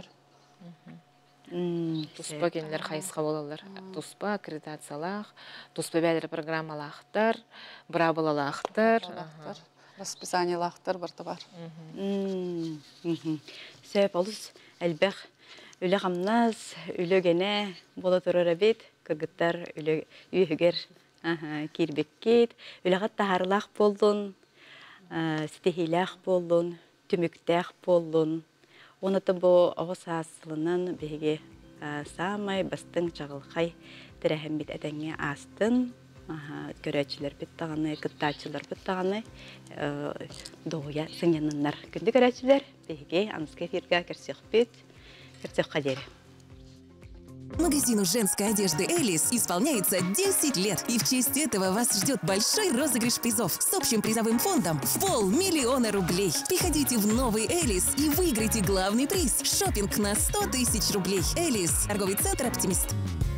Туспа кенлер хайысқа болалар. Туспа аккредитациялах, туспа бәлер программалахтар, брабылалахтар, расписаниялахтар барты бар. Сөп олыс әлбәқ үлі қамназ, үлі гене бола тұрыр әбет, кыргыттар үлі үйігер кирбеккет, үлі қатта харылақ болдың, стихилақ болдың, түміктәқ болдың. Онытын бұл оғыз асылынан беге самай бастың чағылқай тірәхін бит әтәңе астын, көрәтшілер біт тағаны, кыттачылар біт тағаны доғыя сыңянынлар. Күнді көрәтшілер беге анысқа фирға кірсек бит, кірсек қадері. Магазину женской одежды «Элис» исполняется десять лет, и в честь этого вас ждет большой розыгрыш призов с общим призовым фондом в полмиллиона рублей. Приходите в новый «Элис» и выиграйте главный приз – шопинг на сто тысяч рублей. «Элис» – торговый центр «Оптимист».